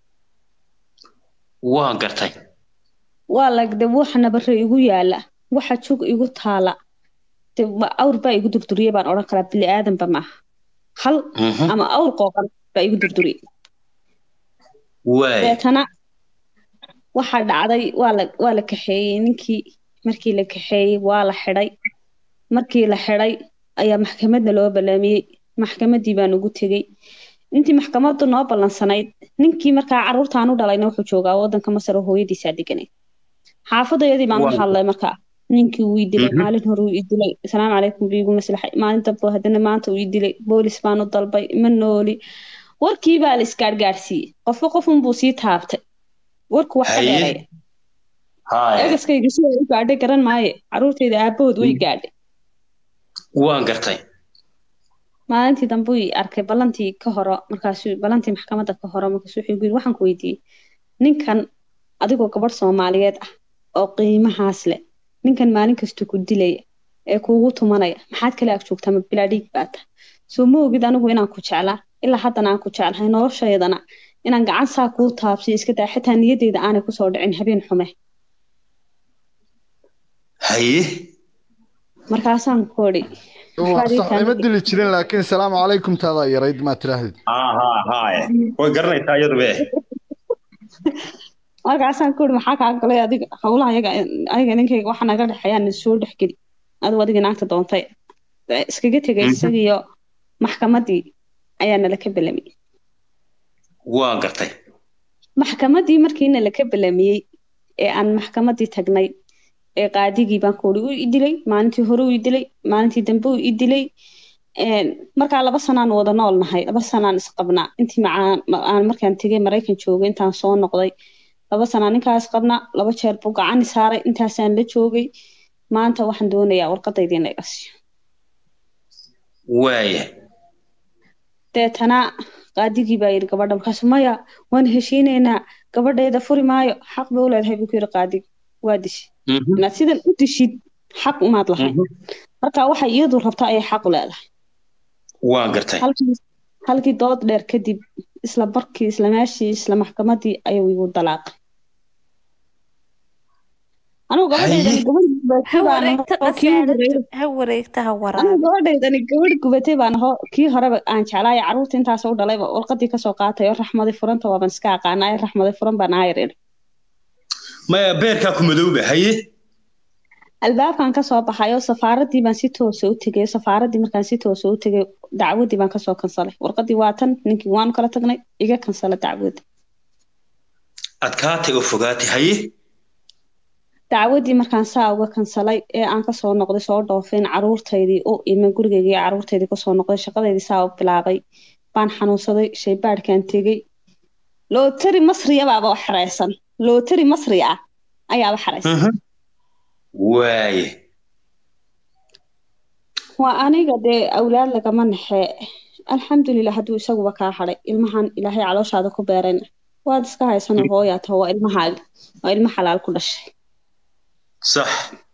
waan gartay waa lagde waxa nabare igu yaala waxa jug igu taala de ma- awr baa igu durduriyey baan odhan karaa bili aadanba maaha hal mhm ama awr qooqan baa igu durduriyey waay deetana waxaa dhacday waa la waa la kaxeeyey ninkii markii la kaxeeyey waa la xidhay markii la xidhay ayaa maxkamadda loo ballaamiyey maxkamaddii baan ugu tegey intii maxkamaddu noo ballansanayd ninkii markaa carruurtaan u dhalayna wuxuu joogaa waddanka masar oo hooyadiisaa deganay xaafadayadii baan u Waa- hadlay markaa ninkii wuu i dilay Mhm. maalin hore wuu i dilay asalaamu calaykum buu igu maslaxay maalin dambe haddana maanta wuu i dilay boolis baan u dalbay ma nooli warkii baa la isgaadhgaadhsiiyey qofba qofunbuu sii taabtay warku wax ka Haye. dheereeya haay egaskayga sida u gaadhay garan maaye carruurtayda aabahood way gaadhay waan gartay maalintii dambe uu i arkay ballantii ka horo markaasuu ballantii maxkamadda ka horo markaasuu wuxuu igu yidhi waxaan ku weydiiyey ninkan adigoo gabadh soomaaliyeed ah oo qiimahaas leh ninkan maalin kasta ku dilaya ee kuugu tumanaya maxaad kale ag joogtaa ma bilaa dhiig baa tahay soo ma ogid anigu inaan ku jeclaa ilaa haddana aan ku jeclahay noloshaydana inaan gacan saa kuu taabsiyo iska daa xitaa niyadeyda aanay kusoo dhicin habeen xume haye markaasaan ku odhi wax sax ima dili jirin laakiin salaamu calaykum taadaa yarayd maa tiraahdid haa haa haay way garanaysaa iyadu be markaasaan ku uri maxaa kaa galay adiga howlaha ayaga ayaga ninkayga waxa naga dhexeeyaan soo dhexgeli adigu adiga naagta doontay iskaga tegay Mhm. isagiyo maxkamaddii ayaa nala ka belamiyey waan gartay maxkamaddii markiina la ka belamiyey ee aan maxkamaddii tagnay ee qaadigii baan ku uri uu i dilay maalintii hore uu i dilay maalintii dambe uu i dilay een, markaa laba sanaan wada nool nahay laba sanaan isqabnaa intii macaan ma- aan markaan tegay maraykan joogay intaan soo noqday laba sanaa ninkaas qabnaa laba jeer buu gacan i saaray intaasaan la joogay maanta waxaan doonayaa warqadayda in la iga siiyo waaya deetana qaadigii baa yidhi gabadha markaas maya waan heshiinaynaa gabadhayda furi maayo xaq bay u leedahay buu ku yidhi qaadigi waa dishi Mhm. inaad sidan u dishid xaq umaad lahayn Mhm. marka waxay iyadu rabta ayay xaq u leedahay waan gartay halkii halkii dood dheer kadib isla barkii isla meeshii isla maxkamaddii ayuu igu dalaaqay anigu gabadhaydani Haye. gabadh gubatay ha baan wareegta ahoo kii qasaarada horeeyay ha wareegta ha anigu waraabi gabadhaydani gabadh gubatay baan ahoo kii horeba aan jeclaay carruurta intaas u dhalayba warqadii kasoo qaatay oo raxmaday furanta waaban iska aqaanaa ee raxmaday furan baan aayar idhi maya beerkaa ku madowba haye albaabkan kasoo baxay oo safaaradii baan si toosa u tegay safaaradii markaan si toosa u tegay dacwadii baan kasoo kansalay warqadii waa tan ninkii waanu kala tagnay iga kansala dacwadda adkaatay oo fogaatay haye dacwadii markaan saa uga kansalay ee aan kasoo noqday soo dhoofeen caruurtaydii oo iman gurigaygii caruurtaydii kasoo noqday shaqadeydii saa u bilaabay baan xanuunsaday shaybaadhkaan tegey lootari masriya baaba wax xareysan lootari masri ah ayaaba xareysan waaye waa aniga dee awlaad lagama naxee alxamdulilah hadduu isaguba kaa hadhay ilmahan ilaahay calooshaada ku beerayna waad iska haysano hooyaa taho waa ilmahaaga waa ilmo xalaal ku dhashay sax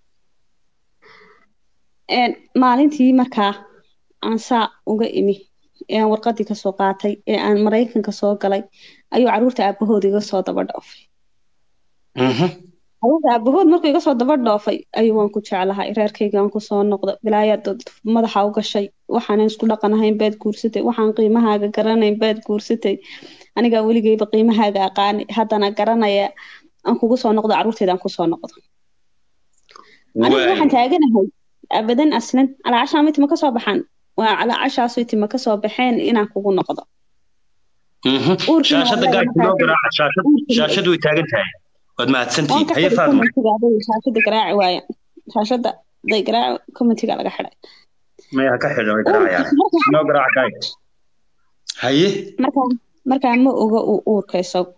maalintii markaa aan saa uga imi ee aan warqadii kasoo qaatay ee aan maraykanka soo galay ayuu caruurta aabahood iga soo daba dhoofay caruurta aabahood markuu iga soo daba dhoofay ayuu waan ku jeclahay reerkaygaan kusoo noqda bilaayaad madaxa u gashay waxaanan isku dhaqanahayn baad guursatay waxaan qiimahaaga garanayn baad guursatay anigaa weligeyba qiimahaaga aqaani haddana garanaya aan kugu soo noqdo caruurteedaan kusoo noqdo anigu waxaan taaganahay abadan aslan calaacashaa mitima kasoo baxaan waa calaacashaasu itima kasoo baxeen inaan kugu noqdo shaashada gaarka loo garaaca shaashadu way taagan tahay waad mahadsantihiin haye faadma shaashada garaaci waaya shaashada day garaaci commentiga laga xidhay maya ka xidho way garaacayaan noo garaaca gaay haye markaa markaa ma oga uu uurka isagu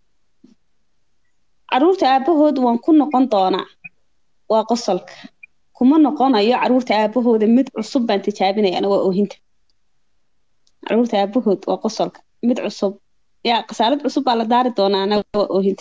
caruurta aabahood waan ku noqon doonaa waa qosolka kuma noqonayo caruurta aabahooda mid cusub baan tijaabinayana waa oohinta caruurta aabahood waa qosolka mid cusub yaa qasaalad cusub baa la daari doonaa ana waa oohinta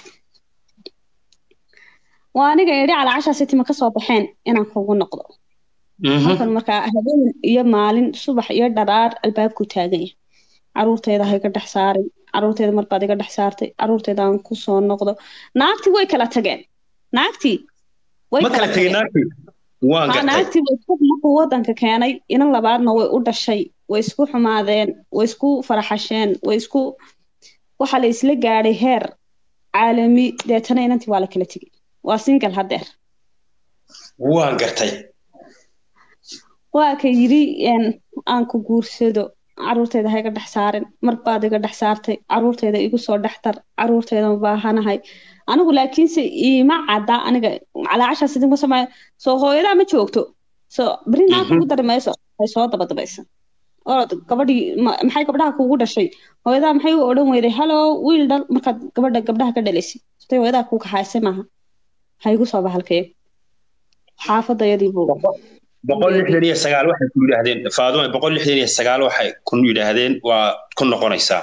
waa aniga idhi calaacashaasi tima kasoo baxeen inaan kugu noqdo halkan markaa habeen iyo maalin subax iyo dharaar albaabku taagan yahay caruurteeda ha iga dhex saarin caruurteeda marbaad iga dhex saartay caruurteeda aan kusoo noqdo naagtii way kala tageen naagtii way kala tageen naagtii waan gartay naagtii way isku markuu wadanka keenay inan labaadna way u dhashay way isku xumaadeen way isku faraxasheen way isku waxa la isla gaadhay heer caalami deetana inantii waa la kala tegay waa single hadeer waan gartay waa ka yiri aan ku guursado caruurteeda ha iga dhex saarin marbaad iga dhex saartay caruurteeda igu soo dhex tar caruurteeda ma baahanahay anigu laakiinse iima cadda aniga calaacashaas idinka samay soo hooyadaa ma joogto soo beri naag kugu dari mayso ay soo dabadabaysa oo gabadhii maxay gabdhaha kugu dhashay hooyadaa maxay u odhan weyday halo wiil dhal markaad gabadha gabdhaha ka dhalaysay sitay hooyadaa kuu kaxaysay maaha ha igu soo bahalkee xaafadayadii buu boqol lixdan iyo sagaal waxay ku yidhaahdeen faaduma boqol lixdan iyo sagaal waxay ku yidhaahdeen waa ku noqonaysaa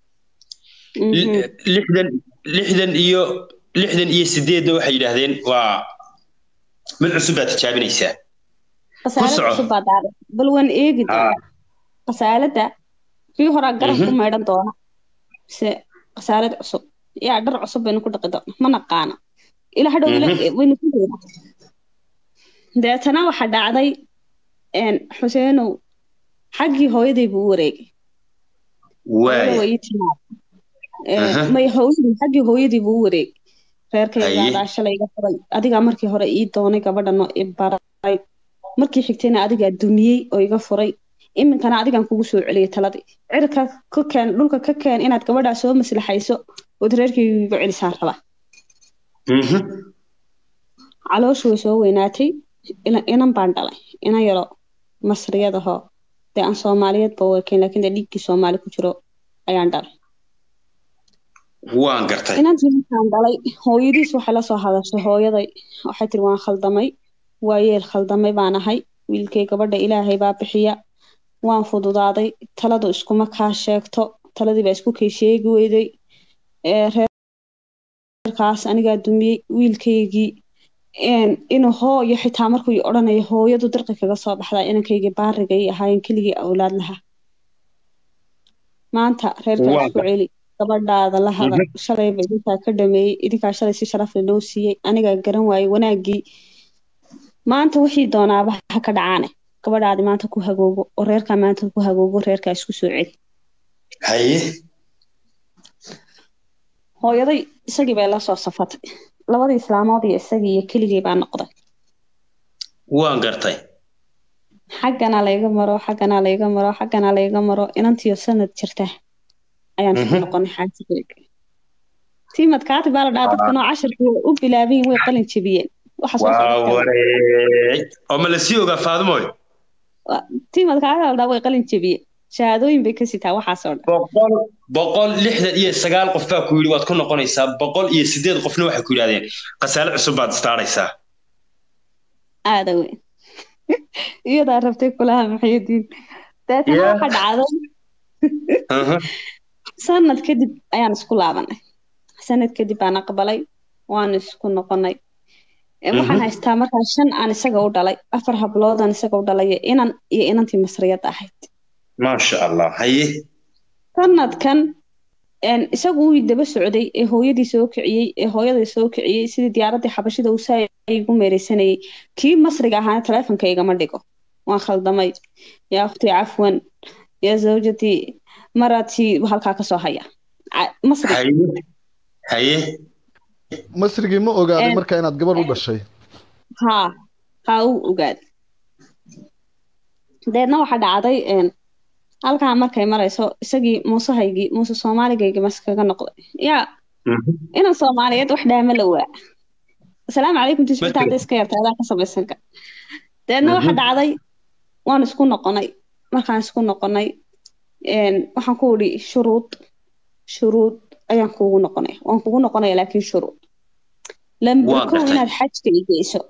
lixdan lixdan iyo lixdan iyo sideedna waxay yidhaahdeen waa mid cusub baad tijaabinaysaa qasaalad cusub baad dhacday bal waan eegi doonaa qasaalada kii horaa garab ku maydhan doona mise qasaalad cusub yaa dhar cusub baynu ku dhaqi doona ma naqaana ilaa hadhow waynu ku doonaa deetana waxa dhacday xuseenow xaggii hooyaday buu u wareegay may hooyadii xaggii hooyadii buu u wareegay reerkayga shalay iga furay adigaa markii hore ii doonay gabadhan oo i baray markii xigtayna adigaa dumiyey oo iga furay iminkana adigaan kugu soo celiyay taladii cirka ka keen dhulka ka keen inaad gabadhaa soo maslaxayso ood reerkayga igu celisaan rabaa calooshu way soo weynaatay inan baan dhalay inan yaro masriyadahoo dee aan soomaaliyeedba wakeyn laakiin dee dhiiggii soomaali ku jiro ayaan dhalay waan gartay inantii markaan dhalay hooyadiis waxay la soo hadashay hooyaday waxay tiri waan khaldamay waa yeel khaldamay baan ahay wiilkay gabadha ilaahay baa bixiya waan fududaaday taladu iskuma kaa sheegto taladii baa isku kay sheegi weyday reerkaas anigaa dumiyey wiilkaygii inuu hooyo xitaa markuu i odhanayo hooyadu dirqi kaga soo baxdaa inankaygii baarigay ahaayeen keligii awlaad lahaa maanta reerkaa isku celi gabadhaada la hadal shalayba idinkaa ka dhameeyey idinkaa shalay si sharafle noo siiyey anigaa garan waayey wanaaggii maanta wixii doonaaba ha ka dhacaane gabadhaadi maanta ku hagoogo oo reerkaa maanta ku hagoogo reerkaa isku soo celi haye hooyaday isagii bay la soo safatay labadii islaamood iyo isagii iyo keligii baa noqday waan gartay xaggana layga maro xaggana layga maro xaggana layga maro inantiyo sanad jirta ayaan ku noqonay xaajigeega tiimad kaati baa la dhaha dadka noo cashirkii u bilaabeen way qalin jebiyeen ووري أما لسيوغا فاضموي تيمة كعادة داوي قلن جبيه شهادوين بكسيتا وحاسون بقول بقول لحدة إيه سجال قفا كوري واتكون قنيسة بقول إيه سديد قفنا واحد كوري هذين قسال عصبات ستاريسا هذا وين إيه عرفتي كلها محيدين تاتنا واحد عادة سنة كدب أيام سكول عبنا سنة كدب أنا قبلي وأنا سكون نقني waxaan haystaa markaa shan aan isaga u dhalay afar hablood aan isaga u dhalay inaan iyo inantii masriyad ahayd ma sha Allah haye sanadkan een isagu uu daba socday ee hooyadii soo kiciyay ee hooyadii soo kiciyay sidii diyaaradii xabashida uu saay igu meereysanay kii masriga ahaa teleefankayga ma dhigo waan khaldamay yaa akhti afwan yaa zawjati marati halka ka soo haya masri haye haye masrigi ma ogaaday marka inaad gabar u dhashay ha ha uu ogaaday deedna waxa dhacday een halka markay marayso isagii muusahaygii muusa Soomaaligeeyga maskaga noqday yaa ina Soomaaliyeed wax dhaama la waa assalaamu calaykum tisbitaada iska yartaa ka samaysanka deedna waxa dhacday waan isku noqonay markaan isku noqonay een waxaan ku wadi shuruud shuruud ayaan kugu noqonay waan kugu noqonay laakiin shuruud lambar kow inaad xajka igeyso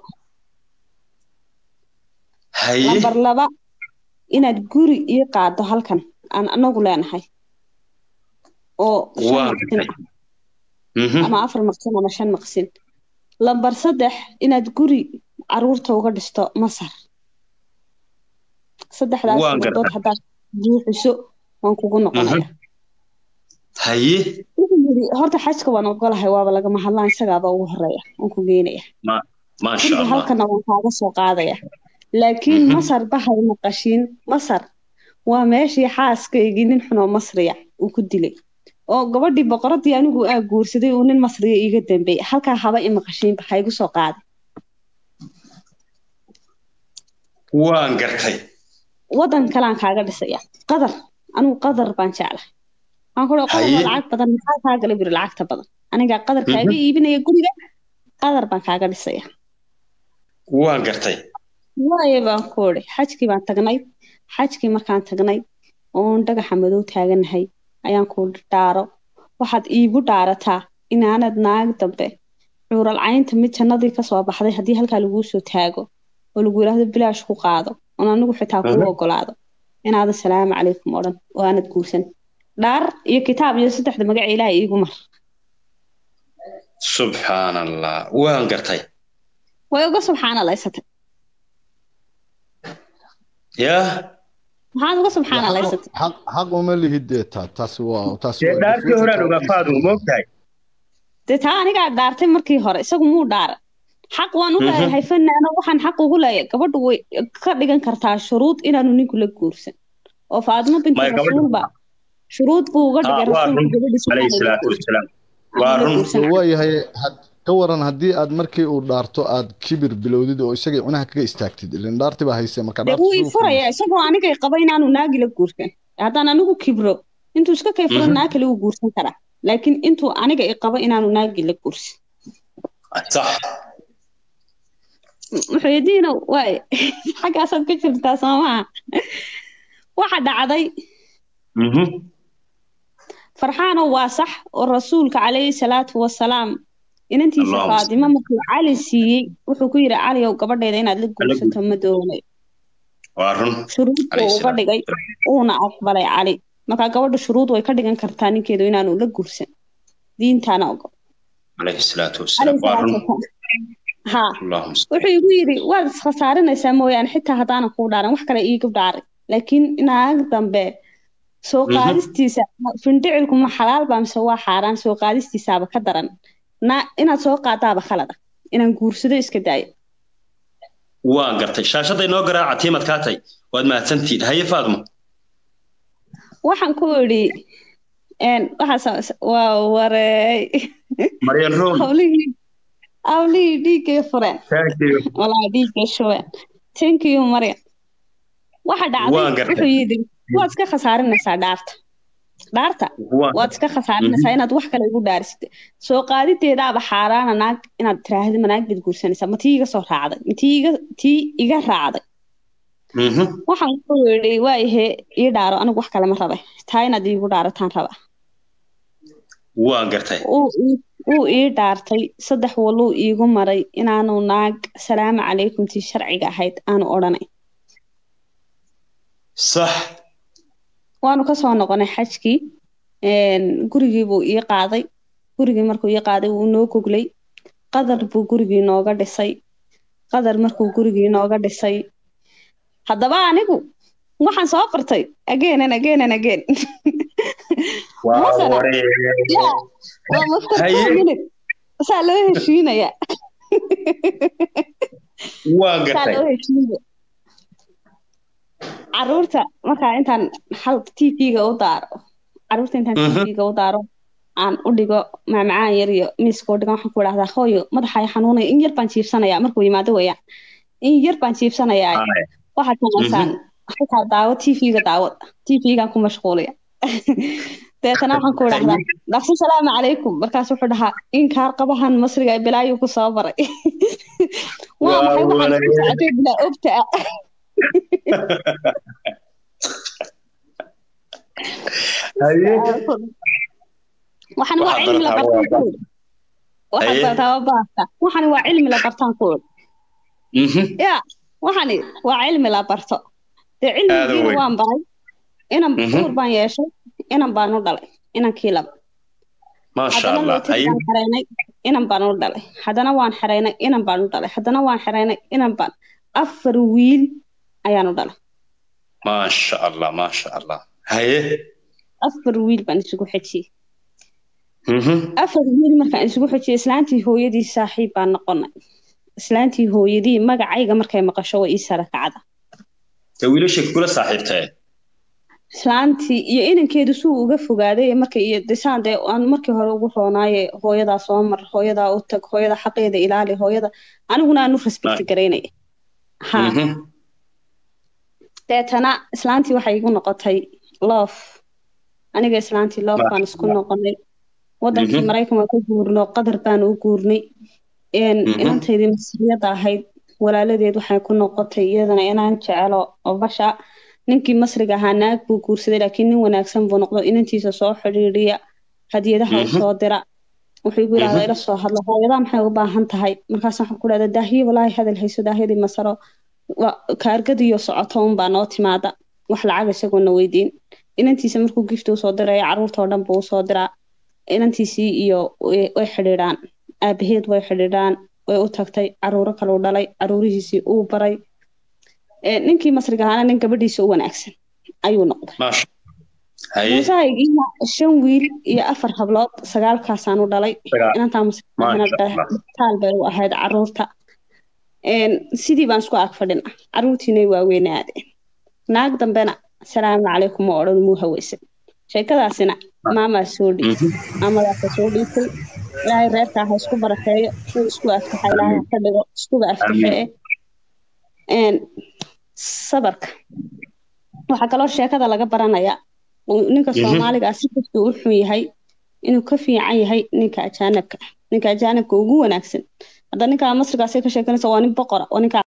haye lambar laba inaad guri ii qaado halkan aan anagu leenahay oo ama afar maqsin ama shan maqsin lambar saddex inaad guri caruurta uga dhisto Masar saddexdaas dood hadaa buuxiso waan kugu noqonaya haye horta xajka waan ogolahay waaba laga mahadlaan isagaaba ugu horeeya aan ku geenaya ma ma sha Allah halkan waan kaaga soo qaadaya laakiin Masar bahay maqashin Masar waa meeshii xaaskaygi nin xuno Masriya uu ku dilay oo gabadhii boqoradii anigu aa guursaday oo nin Masriya iga dambeeyay halka haba in maqashin bahay igu soo qaaday waan gartay wadan kale aan kaaga dhisaya qadar anigu qadar baan jeclahay aan ku leeyahay lacag badan maxaa kaaga galay lacagta badan aniga qadar kaaga iibinaya guriga qadar baan kaaga dhisaya waan gartay waaye baan ku ori xajkii baan tagnay xajkii markaan tagnay oo dhagaxa madow taaganahay ayaan ku dhaaro waxaad iibu dhaarataa inaanad naag dambe cuural caynta mid jannadii ka soo baxday hadii halka lagu soo taago oo lagu yiraahdo bilaash ku qaado oo anigu xitaa ku ogolaado inaad assalaamu calaykum oran oo aanad guursan dhaar iyo kitaab iyo saddexda magac Ilaahay iigu mar subhanallah waan gartay way uga subhanallah isatay ya maxaad uga subhanallah isatay xaq xaq uma lihidee taas waa taas waa dhaartii hore uga faadu moogtahay taa aniga dhaartay markii hore isagu muu dhaar xaq waan u leeyahay fanaano waxaan xaq ugu leeyahay gabadhu way ka dhigan kartaa shuruud inaanu ninku la guursan oo Faadimo bint Rasuulba shuruud buu uga dhigay rasuulku gabadhiisa alayhi salaatu wasalaam waa run waayahay ka waran hadii aad markii uu dhaarto aad kibir bilowdid oo isaga cunaha kaga istaagtid ilaa dhaarti baa hayse marka dhaarto uu furaya isagoo aniga qabay inaanu naagi la guursan hadaan anigu kibro intuu iska kayfro naag kale uu guursan kara laakiin intuu aniga qabay inaanu naagi la guursan صح محيدينا واي حاجة أصلا كتير تسمعها واحد عضي فرحانة واصح والرسول عليه الصلاة والسلام إن أنتي فاطمة مكي علي سي وحكير علي وقبل ده إن أدلك قصة تمدوني وارن شروط وقبل جاي ونا أقبل علي ما كان قبل شروط ويكدي كان كرتاني كده إن أنا أقول قصة دين تانا وقبل عليه الصلاة والسلام وارن ها wuxuu igu yiri waad khasaarinaysaa mooyaan xitaa hadaan ku dhaaran wax kale iigu dhaaray laakiin inaag dambe soo qaadistiisa findicilku ma xalaal baa mise waa xaraan soo qaadistiisa ka daran na inaad soo qaadaaba khalad inaan guursado iska daayo waan gartay shaashada inoo garaaca tiimad ka tay waad mahadsantiin haye Faadimo waxaan ku iri een waxa waa wareey Marian Room أولي ديك فرن. Thank you. والله ديك شوين. Thank you مريم. واحد عادي. وحيدي. واس كخسارة الناس عدارت. dhaarta waad iska khasaarinaysaa inaad wax kale ugu dhaarisid soo qaaditeedaaba xaaraana naag inaad tiraahdo naag bid guursanaysaa ma tii iga soo raacday ma tii iga tii iga raacday waxaan ku yidhi waayahe ii dhaaro anigu wax kale ma rabay taa inaad iigu dhaarataan raba waan gartay uu ii dhaartay saddex waluu iigu maray inaanu naag salaamu calaykum tii sharciga ahayd aanu odhanay صح waanu ka soo noqonay xajkii een gurigii buu ii qaaday gurigii markuu ii qaaday wuu noo goglay qadar buu gurigii nooga dhisay qadar markuu gurigii nooga dhisay haddaba anigu waxaan soo bartay again and again and again waa saa loo heshiinaya waa gartay caruurta markaa intaan hal T V-ga u daaro caruurta intaan T V-ga u daaro aan u dhigo macmacaan yar iyo miiska u dhigo waxaan ku idhahdaa hooyo madaxa ay xanuunaya in yar baan jiibsanayaa markuu yimaado weeyaan in yar baan jiibsanayaa waxaad samaysaan xitaa daawo T V-ga daawad T V-gaan ku mashquulaya deetana waxaan ku idhahdaa dhaqso salaamu calaykum markaas wuxuu dhahaa in kaar qabahan masriga ay bilaayo ku soo baray waa maxay waxaan ku socotay bilaa ogta waxaan waa cilmi la bartaan ku waxaan bartaa baasta waxaan waa cilmi la bartaan ku ya waxaan waa cilmi la barto de cilmi waan baray inaan buur baan yeeshay inaan baan u dhalay inaan kiilab ma sha Allah xareynay inaan baan u dhalay hadana waan xareynay inaan baan u dhalay hadana waan xareynay inaan baan afar wiil ayaan u dhalay ma sha Allah ma sha Allah haye afar wiil baan isugu xijiyay afar wiil markaan isugu xijiyay islaantii hooyadii saaxiib baan noqonay islaantii hooyadii magacayga markay maqasho way ii sara kacda wiilasha kula saaxiibtay islaantii iyo inankeedu suu uga fogaaday markay iyo disaan de aan markii hore ugu roonaaye hooyadaa soo mar hooyadaa u tag hooyada xaqeeda ilaali hooyada aniguna aanu respect gareynay ha deetana islaantii waxay igu noqotay love aniga islaantii love baan isku noqonay wadankii Mareykan waa ku guurno qadar baan u guurnay een inantaydii masriyada ahayd walaaladeed waxay ku noqotay iyadana inaan jecelo oo basha ninkii masriga ahaa naag buu guursaday laakiin nin wanaagsan buu noqdo inantiisa soo xiriiriya hadiyadaha u soo dira wuxuu igu yiraahdaa ila soo hadlo hooyadaa maxay u baahan tahay markaas waxaan ku leedahay daahiye walaahi hadal hayso daahiyadii masaro kaargadiyo socoto un baa noo timaada wax lacag isaguna weydiin inantiisa markuu gift u soo diray caruurta oo dhan buu soo diraa inantiisii iyo way xiriiraan aabaheed way xiriiraan way u tagtay caruuro kale u dhalay caruurihiisii uu baray ee ninkii masriga ahaana nin gabadhiisa u wanaagsan ayuu noqday maasha haye musaayigina shan wiil iyo afar hablood sagaalkaasaan u dhalay inantaa masriga taal bay u ahayd caruurta een sidii baan isku ag fadhina caruurtiinay waaweynaadeen naag dambena salaamu calaykum oo odhan muu haweysan sheekadaasina maamaa soo dhiisay amadaasa soo dhiisay ilaahay reerka ha isku barakeeyo suu isku aftaxa ilaahay ka dhigo iskuba aftaxee een sabarka waxaa kaloo sheekada laga baranayaa ninka Soomaaliga si kasta uu xun yahay inuu ka fiican yahay ninka ajaanibka ninka ajaanibka ugu wanaagsan hadda ninka masriga ka sheekanaysa waa nin boqor oo ninka